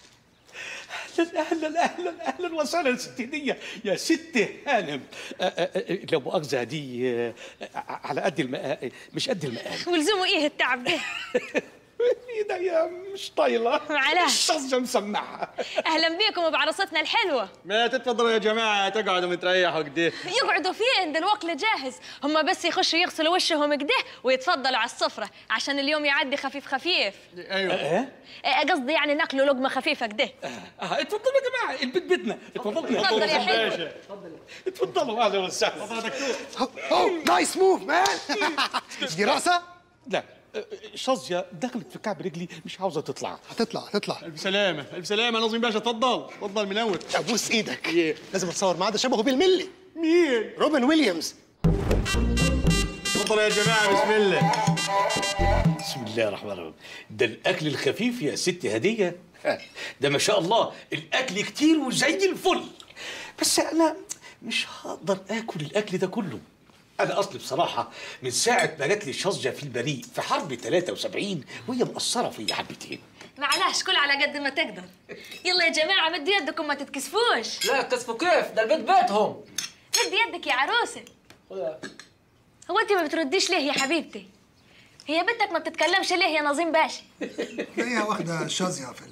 اهلا وسهلا ست هديه. يا ست هانم، لو مؤاخذه دي على قد المقام مش قد المقام. ولزومه ايه التعب ده؟ ايديا مش طايله. معلش. الشظيه مسمعها. اهلا بيكم وبعروستنا الحلوه. ما تتفضلوا يا جماعه تقعدوا متريحوا كده. يقعدوا فين؟ ده الوكل جاهز، هم بس يخشوا يغسلوا وشهم كده ويتفضلوا على السفره عشان اليوم يعدي خفيف خفيف. ايوه قصدي يعني ناكلوا لقمه خفيفه كده. اتفضلوا يا جماعه، البيت بيتنا. اتفضلوا. اتفضل يا حلو. اتفضلوا. اهلا وسهلا. اتفضل يا دكتور. اوه نايس موف مان. دي رقصه؟ لا شظيه دخلت في كعب رجلي مش عاوزه تطلع. هتطلع. الف سلامه الف سلامه نظيم باشا. اتفضل منور. ابوس ايدك. لازم اتصور معاه، ده شبهه بالملي. مين؟ روبن ويليامز. اتفضلوا يا جماعه. بسم الله. بسم الله الرحمن الرحيم. ده الاكل الخفيف يا ست هديه. ده ما شاء الله الاكل كتير وزي الفل، بس انا مش هقدر اكل الاكل ده كله. انا اصلي بصراحه من ساعه ما جات لي الشظيه في البريء في حرب 73 وهي مقصره فيا حبتين. معلش كل على قد ما تقدر. يلا يا جماعه مدوا يدكم ما تتكسفوش. لا تكسفوا كيف؟ ده البيت بيتهم. مد يدك يا عروسه. هو انت ما بترديش ليه يا حبيبتي؟ هي بنتك ما بتتكلمش ليه يا نظيم باشا؟ هي واخده شظيه في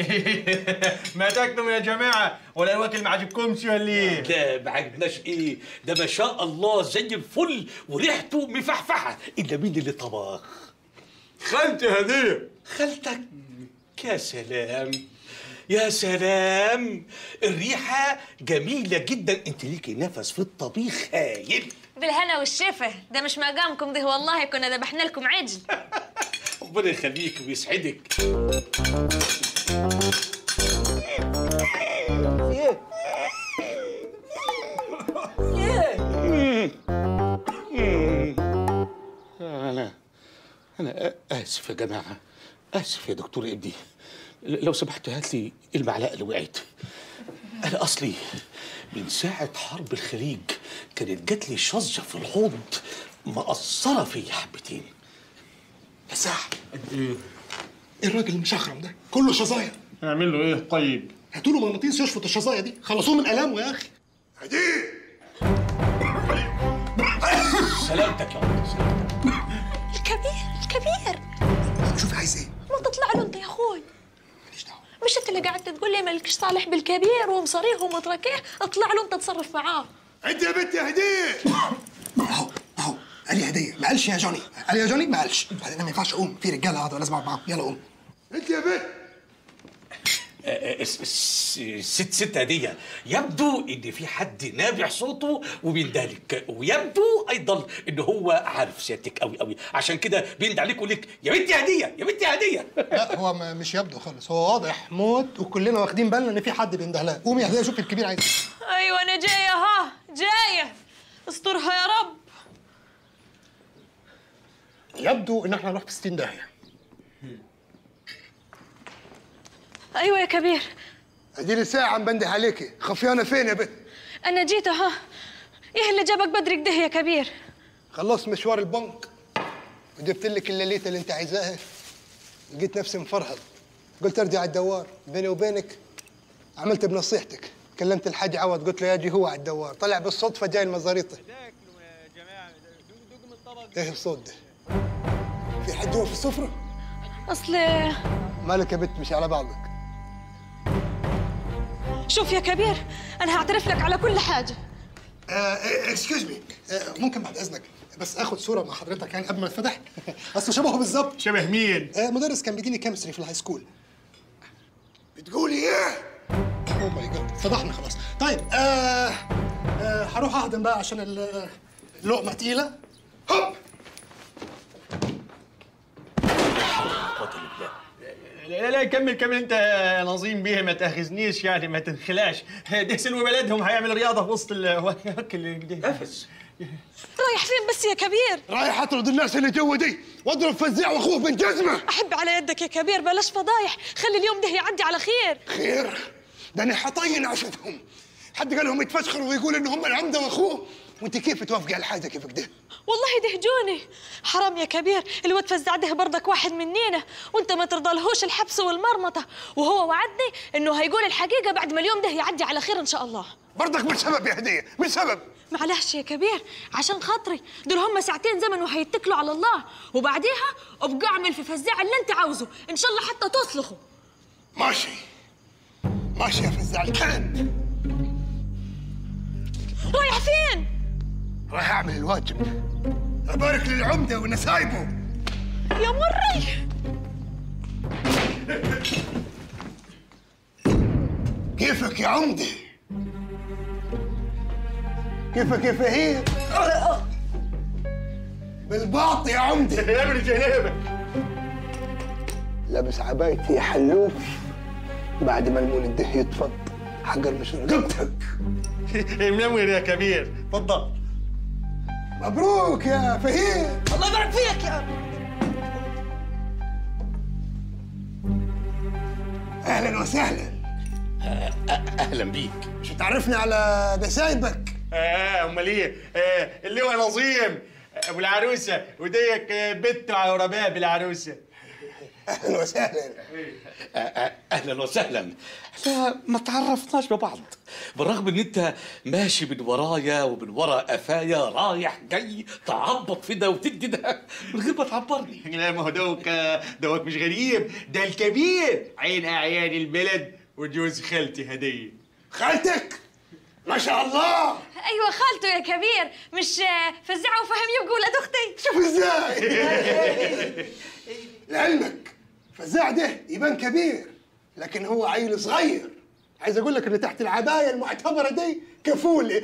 ما تاكلوا يا جماعه ولا الواكل ما عجبكمش ولا ايه؟ لا ما عجبناش ايه، ده ما شاء الله زي الفل وريحته مفحفحه. الا مين اللي طبخ؟ خالتي هديه. خالتك؟ يا سلام يا سلام، الريحه جميله جدا. انت ليكي نفس في الطبيخ هايل. بالهنا والشفا، ده مش مقامكم ده والله، كنا ذبحنا لكم عجل. ربنا يخليك ويسعدك. ايه؟ انا اسف يا جماعه، اسف يا دكتور ابني. لو سمحت هات لي المعلقه اللي وقعت. انا اصلي من ساعه حرب الخليج كانت جات لي شظيه في الحوض مقصره فيا حبتين. يا ساح ايه الراجل المشخرم ده؟ كله شظايا. اعمل له ايه طيب؟ هاتوا له مغناطيس يشفط الشظايا دي، خلصوه من الامه يا اخي. هدي سلامتك يا عمر، سلامتك. الكبير شوف عايز ايه؟ ما تطلع له انت يا اخوي. ماليش دعوه. مش انت اللي قاعد تقول لي مالكش صالح بالكبير ومصاريه ومتركيه؟ اطلع له انت تصرف معاه. انت يا بنت يا هديه. اهو قال لي هديه، ما قالش يا جوني. قال يا جوني ما قالش. بعدين ما ينفعش اقوم، في رجاله قاعده لازم اقعد معاهم. يلا قوم. انت يا بنت. ست هديه، يبدو ان في حد نابع صوته وبيندهلك، ويبدو ايضا ان هو عارف سيادتك قوي قوي، عشان كده بيندى عليك ويقول لك يا بنتي هديه يا بنتي هديه. لا هو مش يبدو خالص، هو واضح موت وكلنا واخدين بالنا ان في حد بيندهلها. قومي يا هديه شوفي الكبير عايز ايه. ايوه انا جايه، ها جايه، استرها يا رب. يبدو ان احنا هنروح في 60 داهيه. ايوه يا كبير. اديني ساعة عم بنده عليكي، خفيانة فين يا بنت؟ أنا جيت ها. إيه اللي جابك بدري كده يا كبير؟ خلصت مشوار البنك وجبت لك الليلة اللي أنت عايزاها. لقيت نفسي مفرهد، قلت أرجع على الدوار. بيني وبينك عملت بنصيحتك، كلمت الحاج عوض قلت له ياجي هو على الدوار، طلع بالصدفة جاي المزاريطة. إيه الصوت ده؟ في حد جوا في السفرة؟ أصل مالك يا بنت مش على بعضك؟ شوف يا كبير، أنا هعترف لك على كل حاجة. اكسكيوز مي، ممكن بعد اذنك بس اخد صوره مع حضرتك يعني قبل ما اتفتح؟ اصل شبهه بالظبط. شبه مين؟ مدرس كان بيديني كيمستري في الهاي سكول. بتقولي إيه؟ اوه ماي جاد، فضحنا خلاص. طيب هروح اهضم بقى عشان اللقمه تقيله. هوب. لا كمل انت يا نظيم بيه، ما تاخذنيش يعني، ما تنخلاش. ده سلوى بلدهم هيعمل رياضه في وسط قفز. رايح فين بس يا كبير؟ رايح أطرد الناس اللي جوا دي واضرب فزاع واخوه بالجزمة. أحب على يدك يا كبير، بلاش فضايح، خلي اليوم ده يعدي على خير. خير؟ ده أنا حطين عشتهم. حد قال لهم يتفشخروا ويقول إن هم العمدة واخوه، وأنت كيف توافقي على حاجة كيف كده؟ والله دهجوني. حرام يا كبير، الواد فزع ده برضك واحد منينا، وانت ما ترضالهوش الحبس والمرمطه، وهو وعدني انه هيقول الحقيقه بعد ما اليوم ده يعدي على خير ان شاء الله. برضك مش سبب يا هديه، مش سبب. معلش يا كبير، عشان خاطري، دول هم ساعتين زمن وهيتكلوا على الله، وبعديها ابقى اعمل في فزاع اللي انت عاوزه، ان شاء الله حتى تصلخه. ماشي ماشي يا فزاع الكلب. رايح فين؟ رايح اعمل الواجب، ابارك للعمده ونسايبه. يا مري. كيفك يا عمده؟ كيف هي؟ بالباط يا عمده. يا ابن جنابك. لابس عبايتي حلوف بعد ما المولد ده يتفض، حجر مش رقبتك. منور يا كبير، اتفضل. مبروك يا فهيم. الله يبارك فيك يا اهلا وسهلا. اهلا بيك. مش تعرفني على نسايبك؟ امال ايه؟ اللي هو نظيم ابو العروسه، وديك بنته على رباب العروسه. اهلا وسهلا. اهلا وسهلا. لا ما تعرفناش ببعض، بالرغم ان انت ماشي من ورايا ومن ورا قفايا رايح جاي تعبط في ده وتدي ده من غير ما تعبرني. لا ما هو دوك مش غريب، ده الكبير عين اعيان البلد وجوز خالتي هديه. خالتك؟ ما شاء الله. ايوه خالته يا كبير، مش فزعه وفهم يبقى ولاد اختي. شوف ازاي. لعلمك فزاع ده يبان كبير لكن هو عيل صغير. عايز اقول لك ان تحت العبايه المعتبره دي كفول.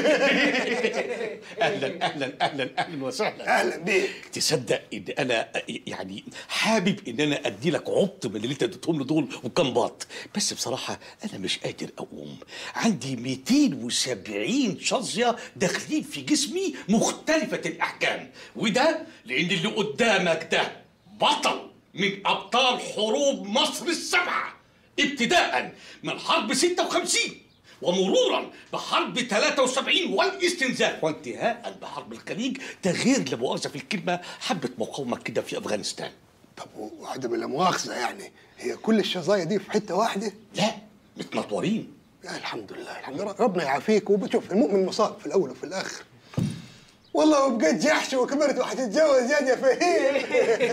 اهلا وسهلا. اهلا بيك. تصدق ان انا يعني حابب ان انا ادي لك عبط من اللي انت اديتهم له دول وكم باط، بس بصراحه انا مش قادر اقوم. عندي 270 شظيه داخلين في جسمي مختلفه الاحكام، وده لان اللي قدامك ده بطل من ابطال حروب مصر السبعه، ابتداء من حرب 56 ومرورا بحرب 73 والاستنزاف وانتهاء بحرب الخليج، ده غير لا مؤاخذه في الكلمه حبه مقاومه كده في افغانستان. طب وعدم لا مؤاخذه يعني هي كل الشظايا دي في حته واحده؟ لا، متنطورين. يا الحمد لله الحمد لله، ربنا يعافيك. وبشوف المؤمن مصاب في الاول وفي الاخر. والله وبقيت جحش وكبرت وحتتجوز يا فهيم.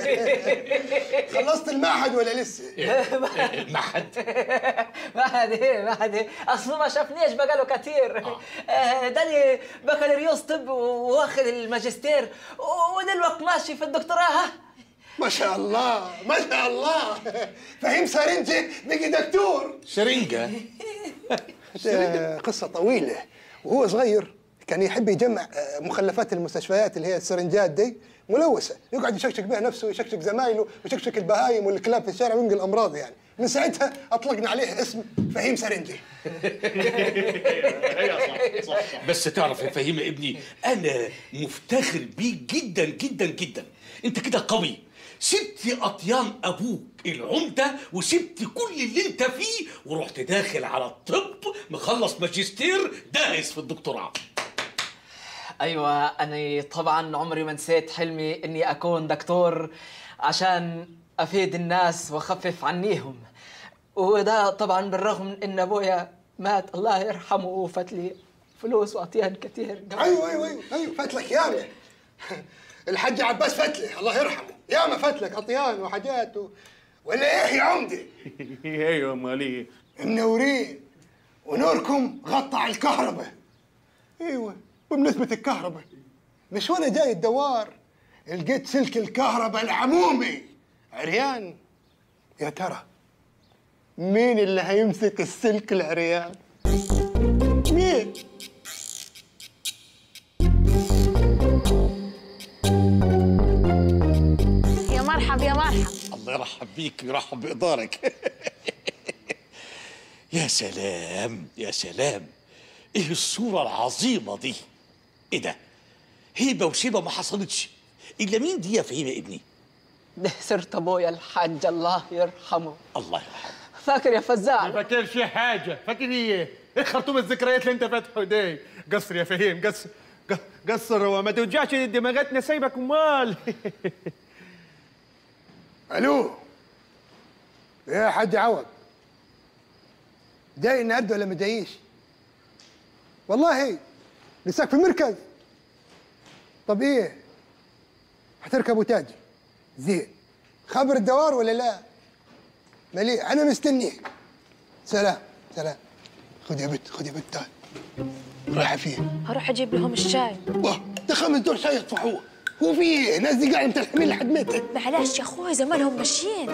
خلصت المعهد ولا لسه؟ معهد معهد ايه؟ اصله ما شافنيش بقاله كتير. داني بكالوريوس طب واخد الماجستير ودلوقتي ماشي في الدكتوراه. ما شاء الله ما شاء الله. فهيم سرنجي بقي دكتور. سرنجة. قصة طويلة. وهو صغير كان يحب يجمع مخلفات المستشفيات اللي هي السرنجات دي ملوثة، يقعد يشكشك بها نفسه ويشكشك زمايله ويشكشك البهايم والكلاب في الشارع وينقل الأمراض يعني. من ساعتها أطلقنا عليه اسم فهيم سرنجي. بس تعرف يا فهيم ابني، أنا مفتخر بيك جدا جدا جدا. أنت كده قوي، سبت أطيان أبوك العمدة وسبت كل اللي أنت فيه ورحت داخل على الطب، مخلص ماجستير، داهس في الدكتوراه. ايوه انا طبعا عمري ما نسيت حلمي اني اكون دكتور عشان افيد الناس واخفف عنيهم، وده طبعا بالرغم من ان ابويا مات الله يرحمه وفات لي فلوس واطيان كتير. ايوه فات لك ياما. الحاج عباس فات لي الله يرحمه ياما، فات لك اطيان وحاجات ولا ايه يا عمدي؟ ايوه امال ايه؟ منورين ونوركم غطى الكهرباء. ايوه، وبمناسبة الكهرباء مش وانا جاي الدوار لقيت سلك الكهرباء العمومي عريان. يا ترى مين اللي هيمسك السلك العريان؟ مين؟ يا مرحب يا مرحب. الله يرحب بيك ويرحب بإقدارك. يا سلام يا سلام، ايه الصورة العظيمة دي؟ ايه ده؟ هيبة وشيبة ما حصلتش. إلا مين دي يا فهيم يا ابني؟ ده سيرة ابويا الحاج الله يرحمه. الله يرحمه. فاكر يا فزاع؟ ما فاكرش حاجة. فاكر ايه خرطوم الذكريات اللي انت فاتحه دي؟ قصر يا فهيم، قصر وما توجعش دماغاتنا، سايبك امال. الو يا حاج عوض، جاي النهارده ولا ما جايش؟ والله لساك في المركز. طب ايه هتركبوا تاجي؟ زين. خبر الدوار ولا لا؟ مليح، انا مستنيك. سلام سلام. خد يا بنت خد يا بنت، تعال. رايحه فين؟ هروح اجيب لهم الشاي. واه ده 5 دور شاي يطفحوه. هو في ايه؟ الناس دي قاعده متلحمين لحد متى؟ معلش يا اخوي زمانهم ماشيين.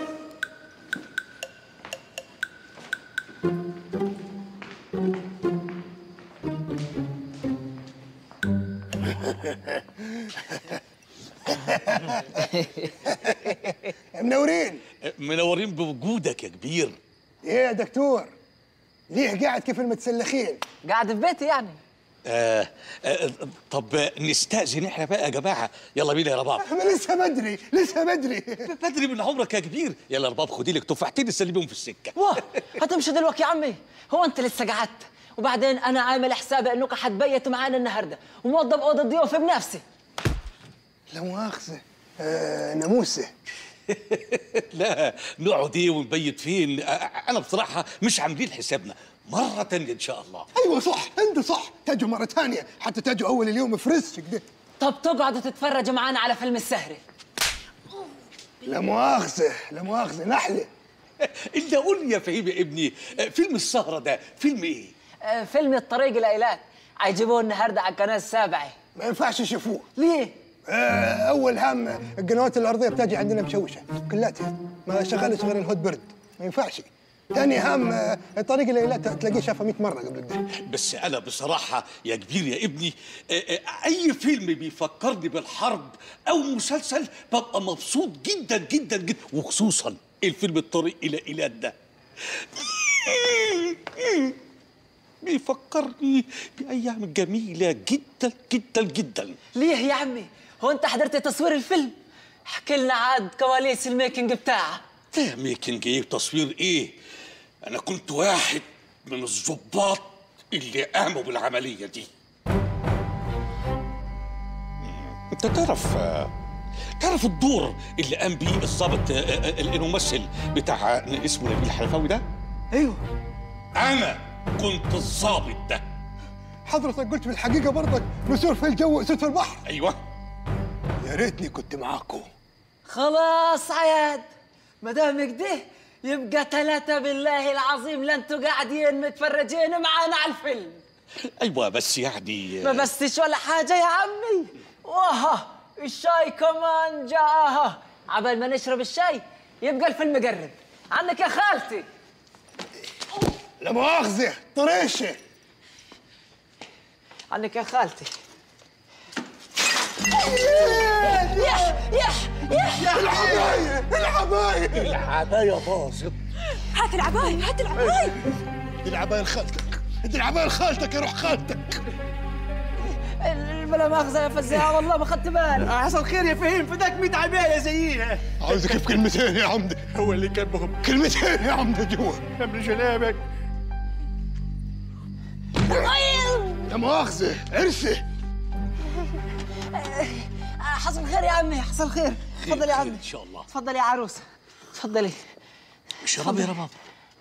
منورين. منورين بوجودك يا كبير. ايه يا دكتور؟ ليه قاعد كيف المتسلخين؟ قاعد في بيتي يعني. طب نستأذن احنا بقى يا جماعة، يلا بينا يا رباب. ما لسه بدري لسه بدري. بدري من عمرك يا كبير. يلا يا رباب خدي لك تفاحتين تسلميهم في السكة. واه هتمشي دلوقتي يا عمي؟ هو انت لسه قعدت؟ وبعدين انا عامل حسابي انك حتبيتوا معانا النهارده وموظف اوضه ضيوف بنفسي. لا مؤاخذة ناموسة. لا نقعد ايه ونبيت فين؟ انا بصراحة مش عاملين حسابنا، مرة تانية ان شاء الله. ايوه صح، انت صح، تجوا مرة ثانية، حتى تجوا اول اليوم فريش كده. طب تقعدوا تتفرجوا معانا على فيلم السهري. لا مؤاخذة لا مؤاخذة نحلة. إلا قول لي يا فهيم يا ابني، فيلم السهرة ده فيلم ايه؟ فيلم الطريق الى ايلات، هيجيبوه النهارده على القناة السابعة. ما ينفعش يشوفوه. ليه؟ اول هم القنوات الارضيه بتجي عندنا مشوشه كلاتها، ما شغالش غير الهوت برد، ما ينفعش. ثاني هم الطريق اللي تلاقيه شافها 100 مره قبل كده. بس انا بصراحه يا كبير يا ابني، اي فيلم بيفكرني بالحرب او مسلسل ببقى مبسوط جدا جدا جدا، وخصوصا الفيلم الطريق الى ايلات ده. بيفكرني بايام جميله جدا جدا جدا. ليه يا عمي؟ هو انت حضرت تصوير الفيلم؟ احكي لنا عاد كواليس الميكنج بتاعها. ميكنج ايه وتصوير ايه؟ انا كنت واحد من الضباط اللي قاموا بالعمليه دي. انت تعرف الدور اللي قام بيه الضابط الممثل بتاع اسمه نبيل الحلفاوي ده؟ ايوه انا كنت الضابط ده. حضرتك قلت في الحقيقه برضك نسور في الجو واسود في البحر. ايوه يا ريتني كنت معاكم. خلاص عياد، ما دام كده يبقى 3 بالله العظيم لا انتوا قاعدين متفرجين معانا على الفيلم. ايوه بس يعني ما بسش ولا حاجه يا عمي. واه الشاي كمان جاها. عبال ما نشرب الشاي يبقى الفيلم قرب. عنك يا خالتي. لا مؤاخذه طريشه. عنك يا خالتي. العباية باظت. هات العباية، هات العباية. دي العباية لخالتك، دي العباية لخالتك يا روح خالتك. بلا مؤاخذة يا فزاعة والله ما خدت بالي. حصل خير يا فهيم، فداك 100 عباية زيها. عاوزك في كلمتين يا عمدة. هو اللي كبهم. كلمتين يا عمدة جوا. امر جنابك. لا مؤاخذة عرسة. حصل خير يا عمي، حصل خير. تفضل يا عمي. ان شاء الله. تفضل يا عروسة، تفضلي. اشربي يا رباب.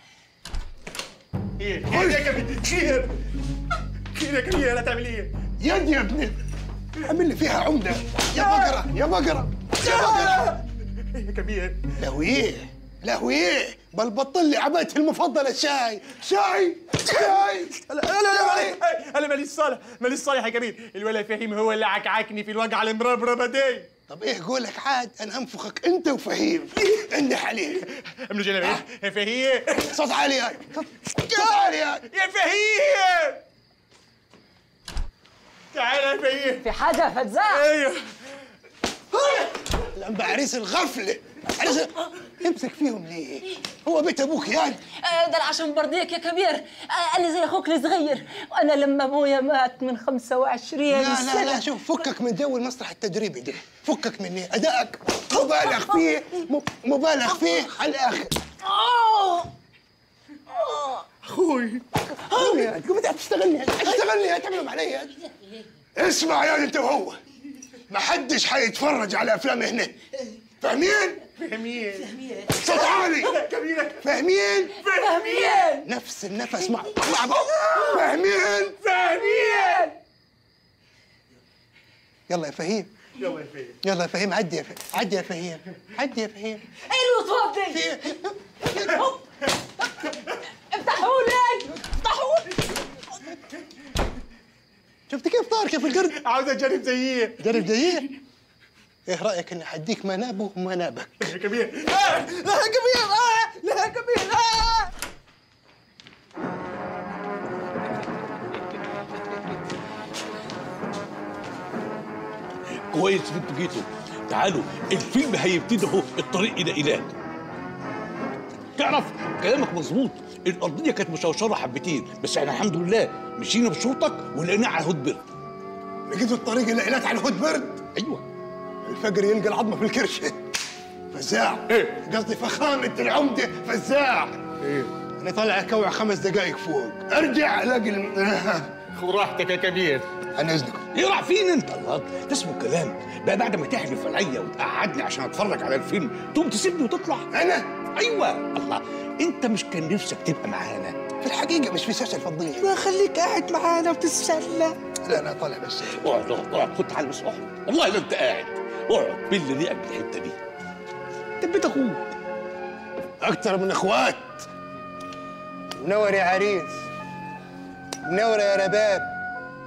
خير يا كبير، خير. خير يا كبير، هتعمل ايه؟ يد يا ابني، اعمل لي فيها عمدة. يا بقرة يا بقرة يا بقرة. يا كبير. لهويه لهويه، بل بطل لي عبايتي المفضلة شاي شاي شاي. انا ماليش صالح، ماليش صالح يا كبير. الولا فهيم هو اللي عكعكني في الوجعة المربربة دي. طب ايه قولك عاد، انا انفخك انت وفهيم. انح عليك. امر جنابك يا فهيم. صوت عالي يا صوت عالي يا فهيم. تعال يا فهيم. في حاجة فزاع؟ ايوه. لما عريس الغفلة عريس. امسك فيهم ليه؟ هو بيت ابوك يعني؟ ده عشان برضيك يا كبير. انا زي اخوك الصغير، وانا لما ابويا مات من 25 سنة. لا شوف، فكك من جو المسرح التدريبي ده، فكك مني. ادائك مبالغ فيه، مبالغ فيه على الاخر. اخوي قوم انت هتشتغلني هتعملهم علي. اسمع يا انت وهو، ما حدش حيتفرج على افلام هنا، فاهمين؟ فاهمين. صوت عالي. فاهمين؟ فاهمين. نفس النفس مع بعض. فاهمين؟ فاهمين. يلا يا فهيم. يلا يا فهيم. يلا يا فهيم، عدي يا فهيم، عدي يا فهيم، عدي يا فهيم. ايه الوصفات دي؟ افتحوا لي، افتحوا. شفت كيف طار، كيف القرد؟ عاوز اجرب زيه. جرب زيه؟ ايه رايك اني حديك منابه ومنابك؟ يا كبير. لا يا كبير. لا يا كبير. كويس ان انتوا جيتوا. تعالوا الفيلم هيبتدي اهو، الطريق الى ايلات. تعرف كلامك مظبوط، الارضيه كانت مشوشره حبتين، بس احنا الحمد لله مشينا بشرطك ولقيناه على الهود برد. لقيتوا الطريق اللي ايلات على الهود برد؟ ايوه. الفقر يلقى العظمه في الكرشه. فزاع. ايه؟ قصدي فخامه العمده فزاع. ايه؟ انا طالع اكوع 5 دقائق فوق، ارجع الاقي خذ راحتك يا كبير. عن اذنكم. ايه راح فين انت؟ الله، ده اسمه كلام بقى. بعد ما تحلف عليا وتقعدني عشان اتفرج على الفيلم تقوم تسيبني وتطلع؟ انا؟ ايوه. الله، انت مش كان نفسك تبقى معانا؟ في الحقيقه مش في سياسه الفضيه. يبقى خليك قاعد معانا وتتسلى. لا انا طالع بس. اقعد خد تعال بس اقعد. والله لا انت قاعد، اقعد بل ريقك بالحته دي. انت بيت اخوك اكتر من اخوات. منور يا عريس، منور يا رباب.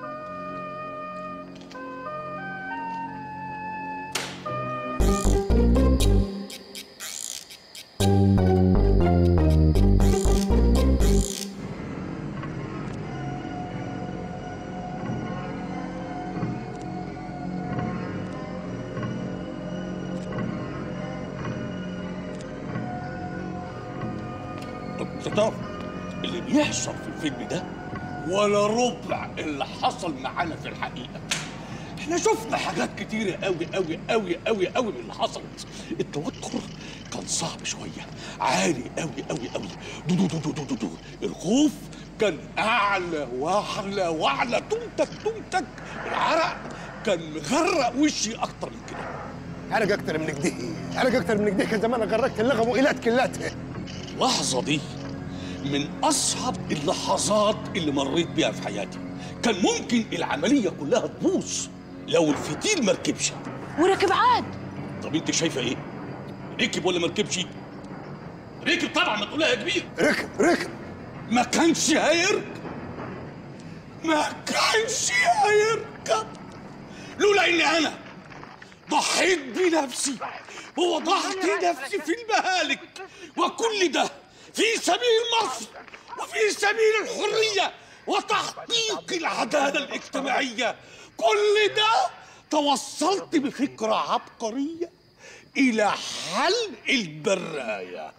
تعرف اللي بيحصل في الفيلم ده ولا ربع اللي حصل معانا في الحقيقه. احنا شفنا حاجات كتيرة قوي قوي قوي قوي قوي من اللي حصلت. التوتر كان صعب شوية، عالي قوي قوي قوي. دو دو دو دو دو دو. الخوف كان أعلى وأعلى وأعلى. تومتك تومتك. العرق كان مغرق وشي أكتر من كده. عرق أكتر من كده، عرق أكتر من كده. كان زمان غرقت اللغم وإلات كلاتها. اللحظة دي من أصعب اللحظات اللي مريت بيها في حياتي. كان ممكن العملية كلها تبوظ لو الفتيل ما ركبش. وركب عاد. طب انت شايفة ايه؟ ركب ولا ما ركبش؟ ركب طبعا، ما تقولها يا كبير. ركب. ما كانش هيركب. ما كانش هيركب لولا اني انا ضحيت بنفسي ووضعت نفسي في المهالك، وكل ده في سبيل مصر وفي سبيل الحرية وتحقيق العدالة الاجتماعية. كل ده توصلت بفكرة عبقرية إلى حل البراية.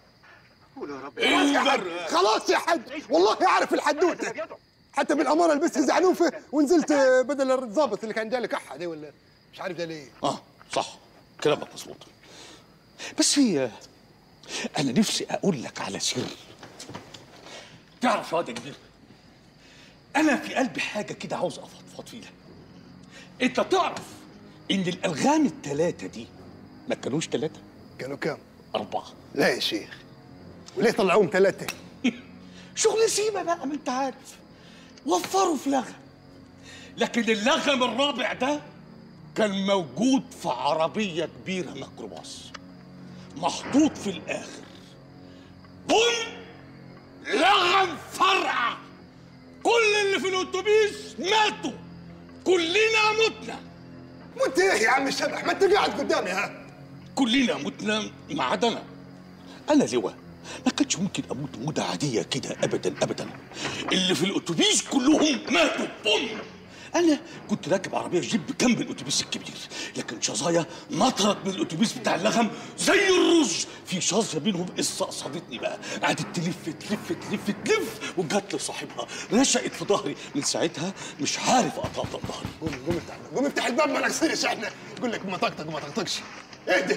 خلاص يا حاج، والله أعرف الحدوتة. حتى بالأمارة لبست زعنوفة ونزلت بدل الضابط اللي كان جالي كحة دي، ولا مش عارف ده ليه. صح، كلامك مظبوط. بس هي أنا نفسي أقول لك على سر. تعرف يا واد يا كبير، أنا في قلبي حاجة كده عاوز أفضفض فيها. أنت تعرف إن الألغام الثلاثة دي ما كانوش ثلاثة؟ كانوا كام؟ 4. لا يا شيخ، وليه طلعوهم 3؟ شغل سيما بقى، ما أنت عارف. وفروا في لغم، لكن اللغم الرابع ده كان موجود في عربية كبيرة ميكروباص محطوط في الآخر. بوم! لغم فرقع. كل اللي في الأتوبيس ماتوا. كلنا متنا. مت ايه يا عم الشبح؟ ما انت قاعد قدامي. ها، كلنا متنا ما عدا انا. انا لواء ما كانش ممكن اموت موتة عادية كده ابدا ابدا. اللي في الاتوبيس كلهم ماتوا. بوم! انا كنت راكب عربيه جيب جنب الاتوبيس الكبير، لكن شظايا نطرت من الاتوبيس بتاع اللغم زي الرز. في شظيه منهم استقصدتني بقى، قعدت تلف تلف تلف تلف وجت لصاحبها رشقت في ظهري. من ساعتها مش عارف اطقطق ظهري. قوم افتح الباب، ما نكسرش احنا. يقول لك ما طقطق وما طقطقش. اهدى.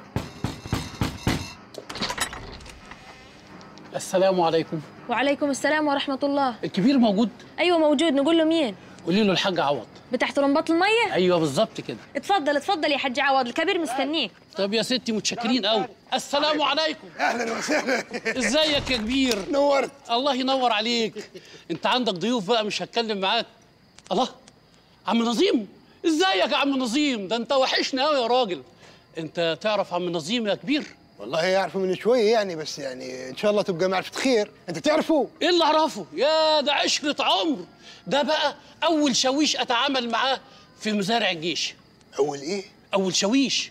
السلام عليكم. وعليكم السلام ورحمة الله. الكبير موجود؟ أيوة موجود. نقول له مين؟ قولي له الحاج عوض. بتاع طرمبات المية؟ ايوه بالظبط كده. اتفضل اتفضل يا حاج عوض، الكبير مستنيك. طب يا ستي متشكرين قوي. السلام عليكم. اهلا وسهلا. ازيك يا كبير؟ نورت. الله ينور عليك. انت عندك ضيوف بقى، مش هتكلم معاك. الله، عم نظيم. ازيك يا عم نظيم؟ ده انت وحشنا قوي يا راجل. انت تعرف عم نظيم يا كبير؟ والله يعرفه من شويه يعني، بس يعني ان شاء الله تبقى معرفة خير. انت تعرفه؟ ايه اللي اعرفه؟ يا ده عشرة عمر. ده بقى اول شاويش اتعامل معاه في مزارع الجيش. اول ايه؟ اول شاويش.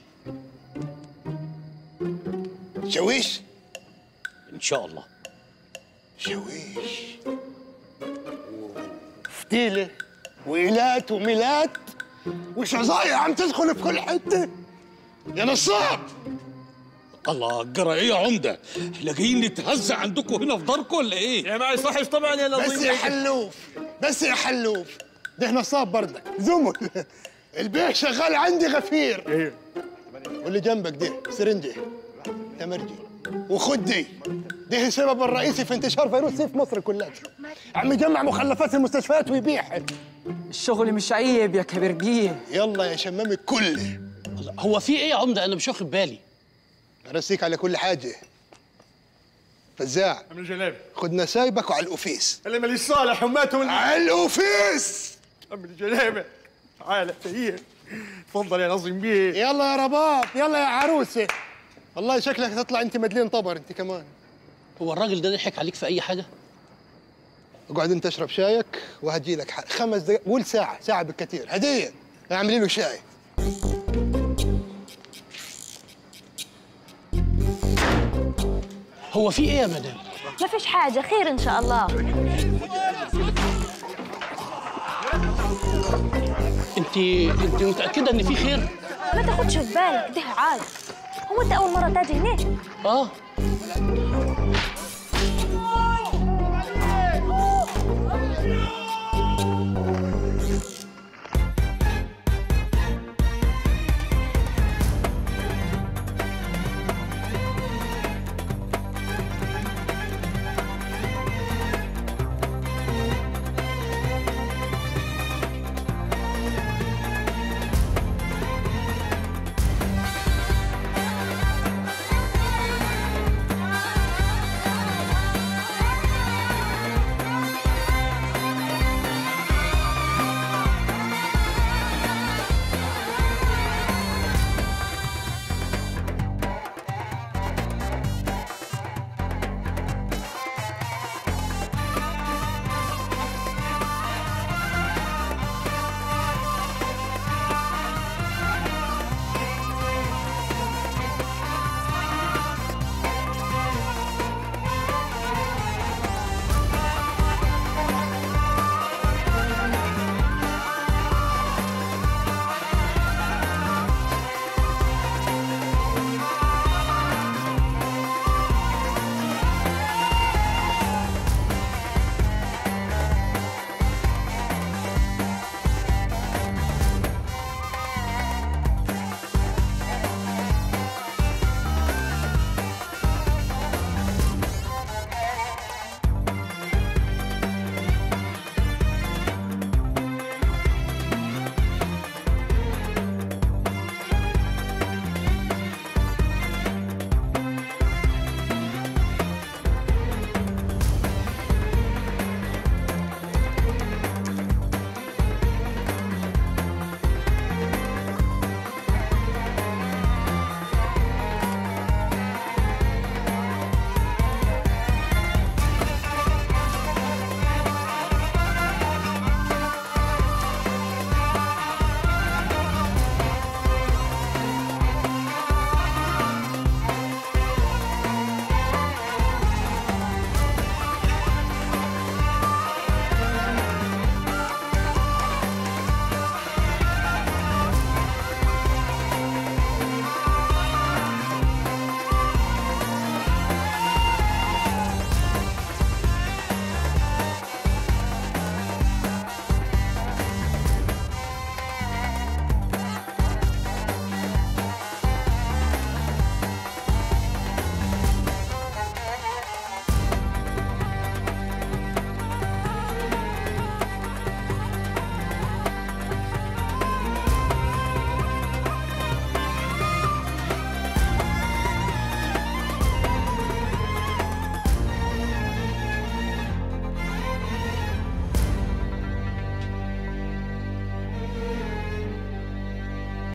شاويش؟ ان شاء الله. شاويش فتيله وإيلات وميلات وشظايا عم تدخل في كل حته يا نصاب. الله، جرى ايه يا عمده؟ احنا جايين نتهزق عندكم هنا في داركم ولا ايه؟ يا ما يصحش طبعا يا نظيم. بس يا حلوف، بس يا حلوف، ده نصاب بردك زمل. البيه شغال عندي غفير. واللي جنبك ده سرنجه تمرجي، وخد ده السبب الرئيسي في انتشار فيروس سي في مصر كلها. عم يجمع مخلفات المستشفيات ويبيعها. الشغل مش عيب يا كبير بيه. يلا يا شمام الكل. هو في ايه يا عمده؟ انا مش واخد بالي. ارسيك على كل حاجه. فزاع عم الجلابي، خد نسايبك وعلى الأوفيس. اللي ماليش صالح وماتوا على الأوفيس. عم الجلابي تعال فهير. تفضل يا نظيم بيه. يلا يا رباب، يلا يا عروسه. والله شكلك هتطلع انت مدلين طبر انت كمان. هو الراجل ده ضحك عليك في اي حاجه؟ اقعد انت اشرب شايك وهجي لك 5 دقائق، قول ساعه بالكثير هديه. اعملي له شاي. هو في ايه يا مدام؟ ما فيش حاجة، خير إن شاء الله. انت متاكده ان في خير؟ ما تاخدش في بالك، ده عادي. هو أنت أول مرة تاجي هنا؟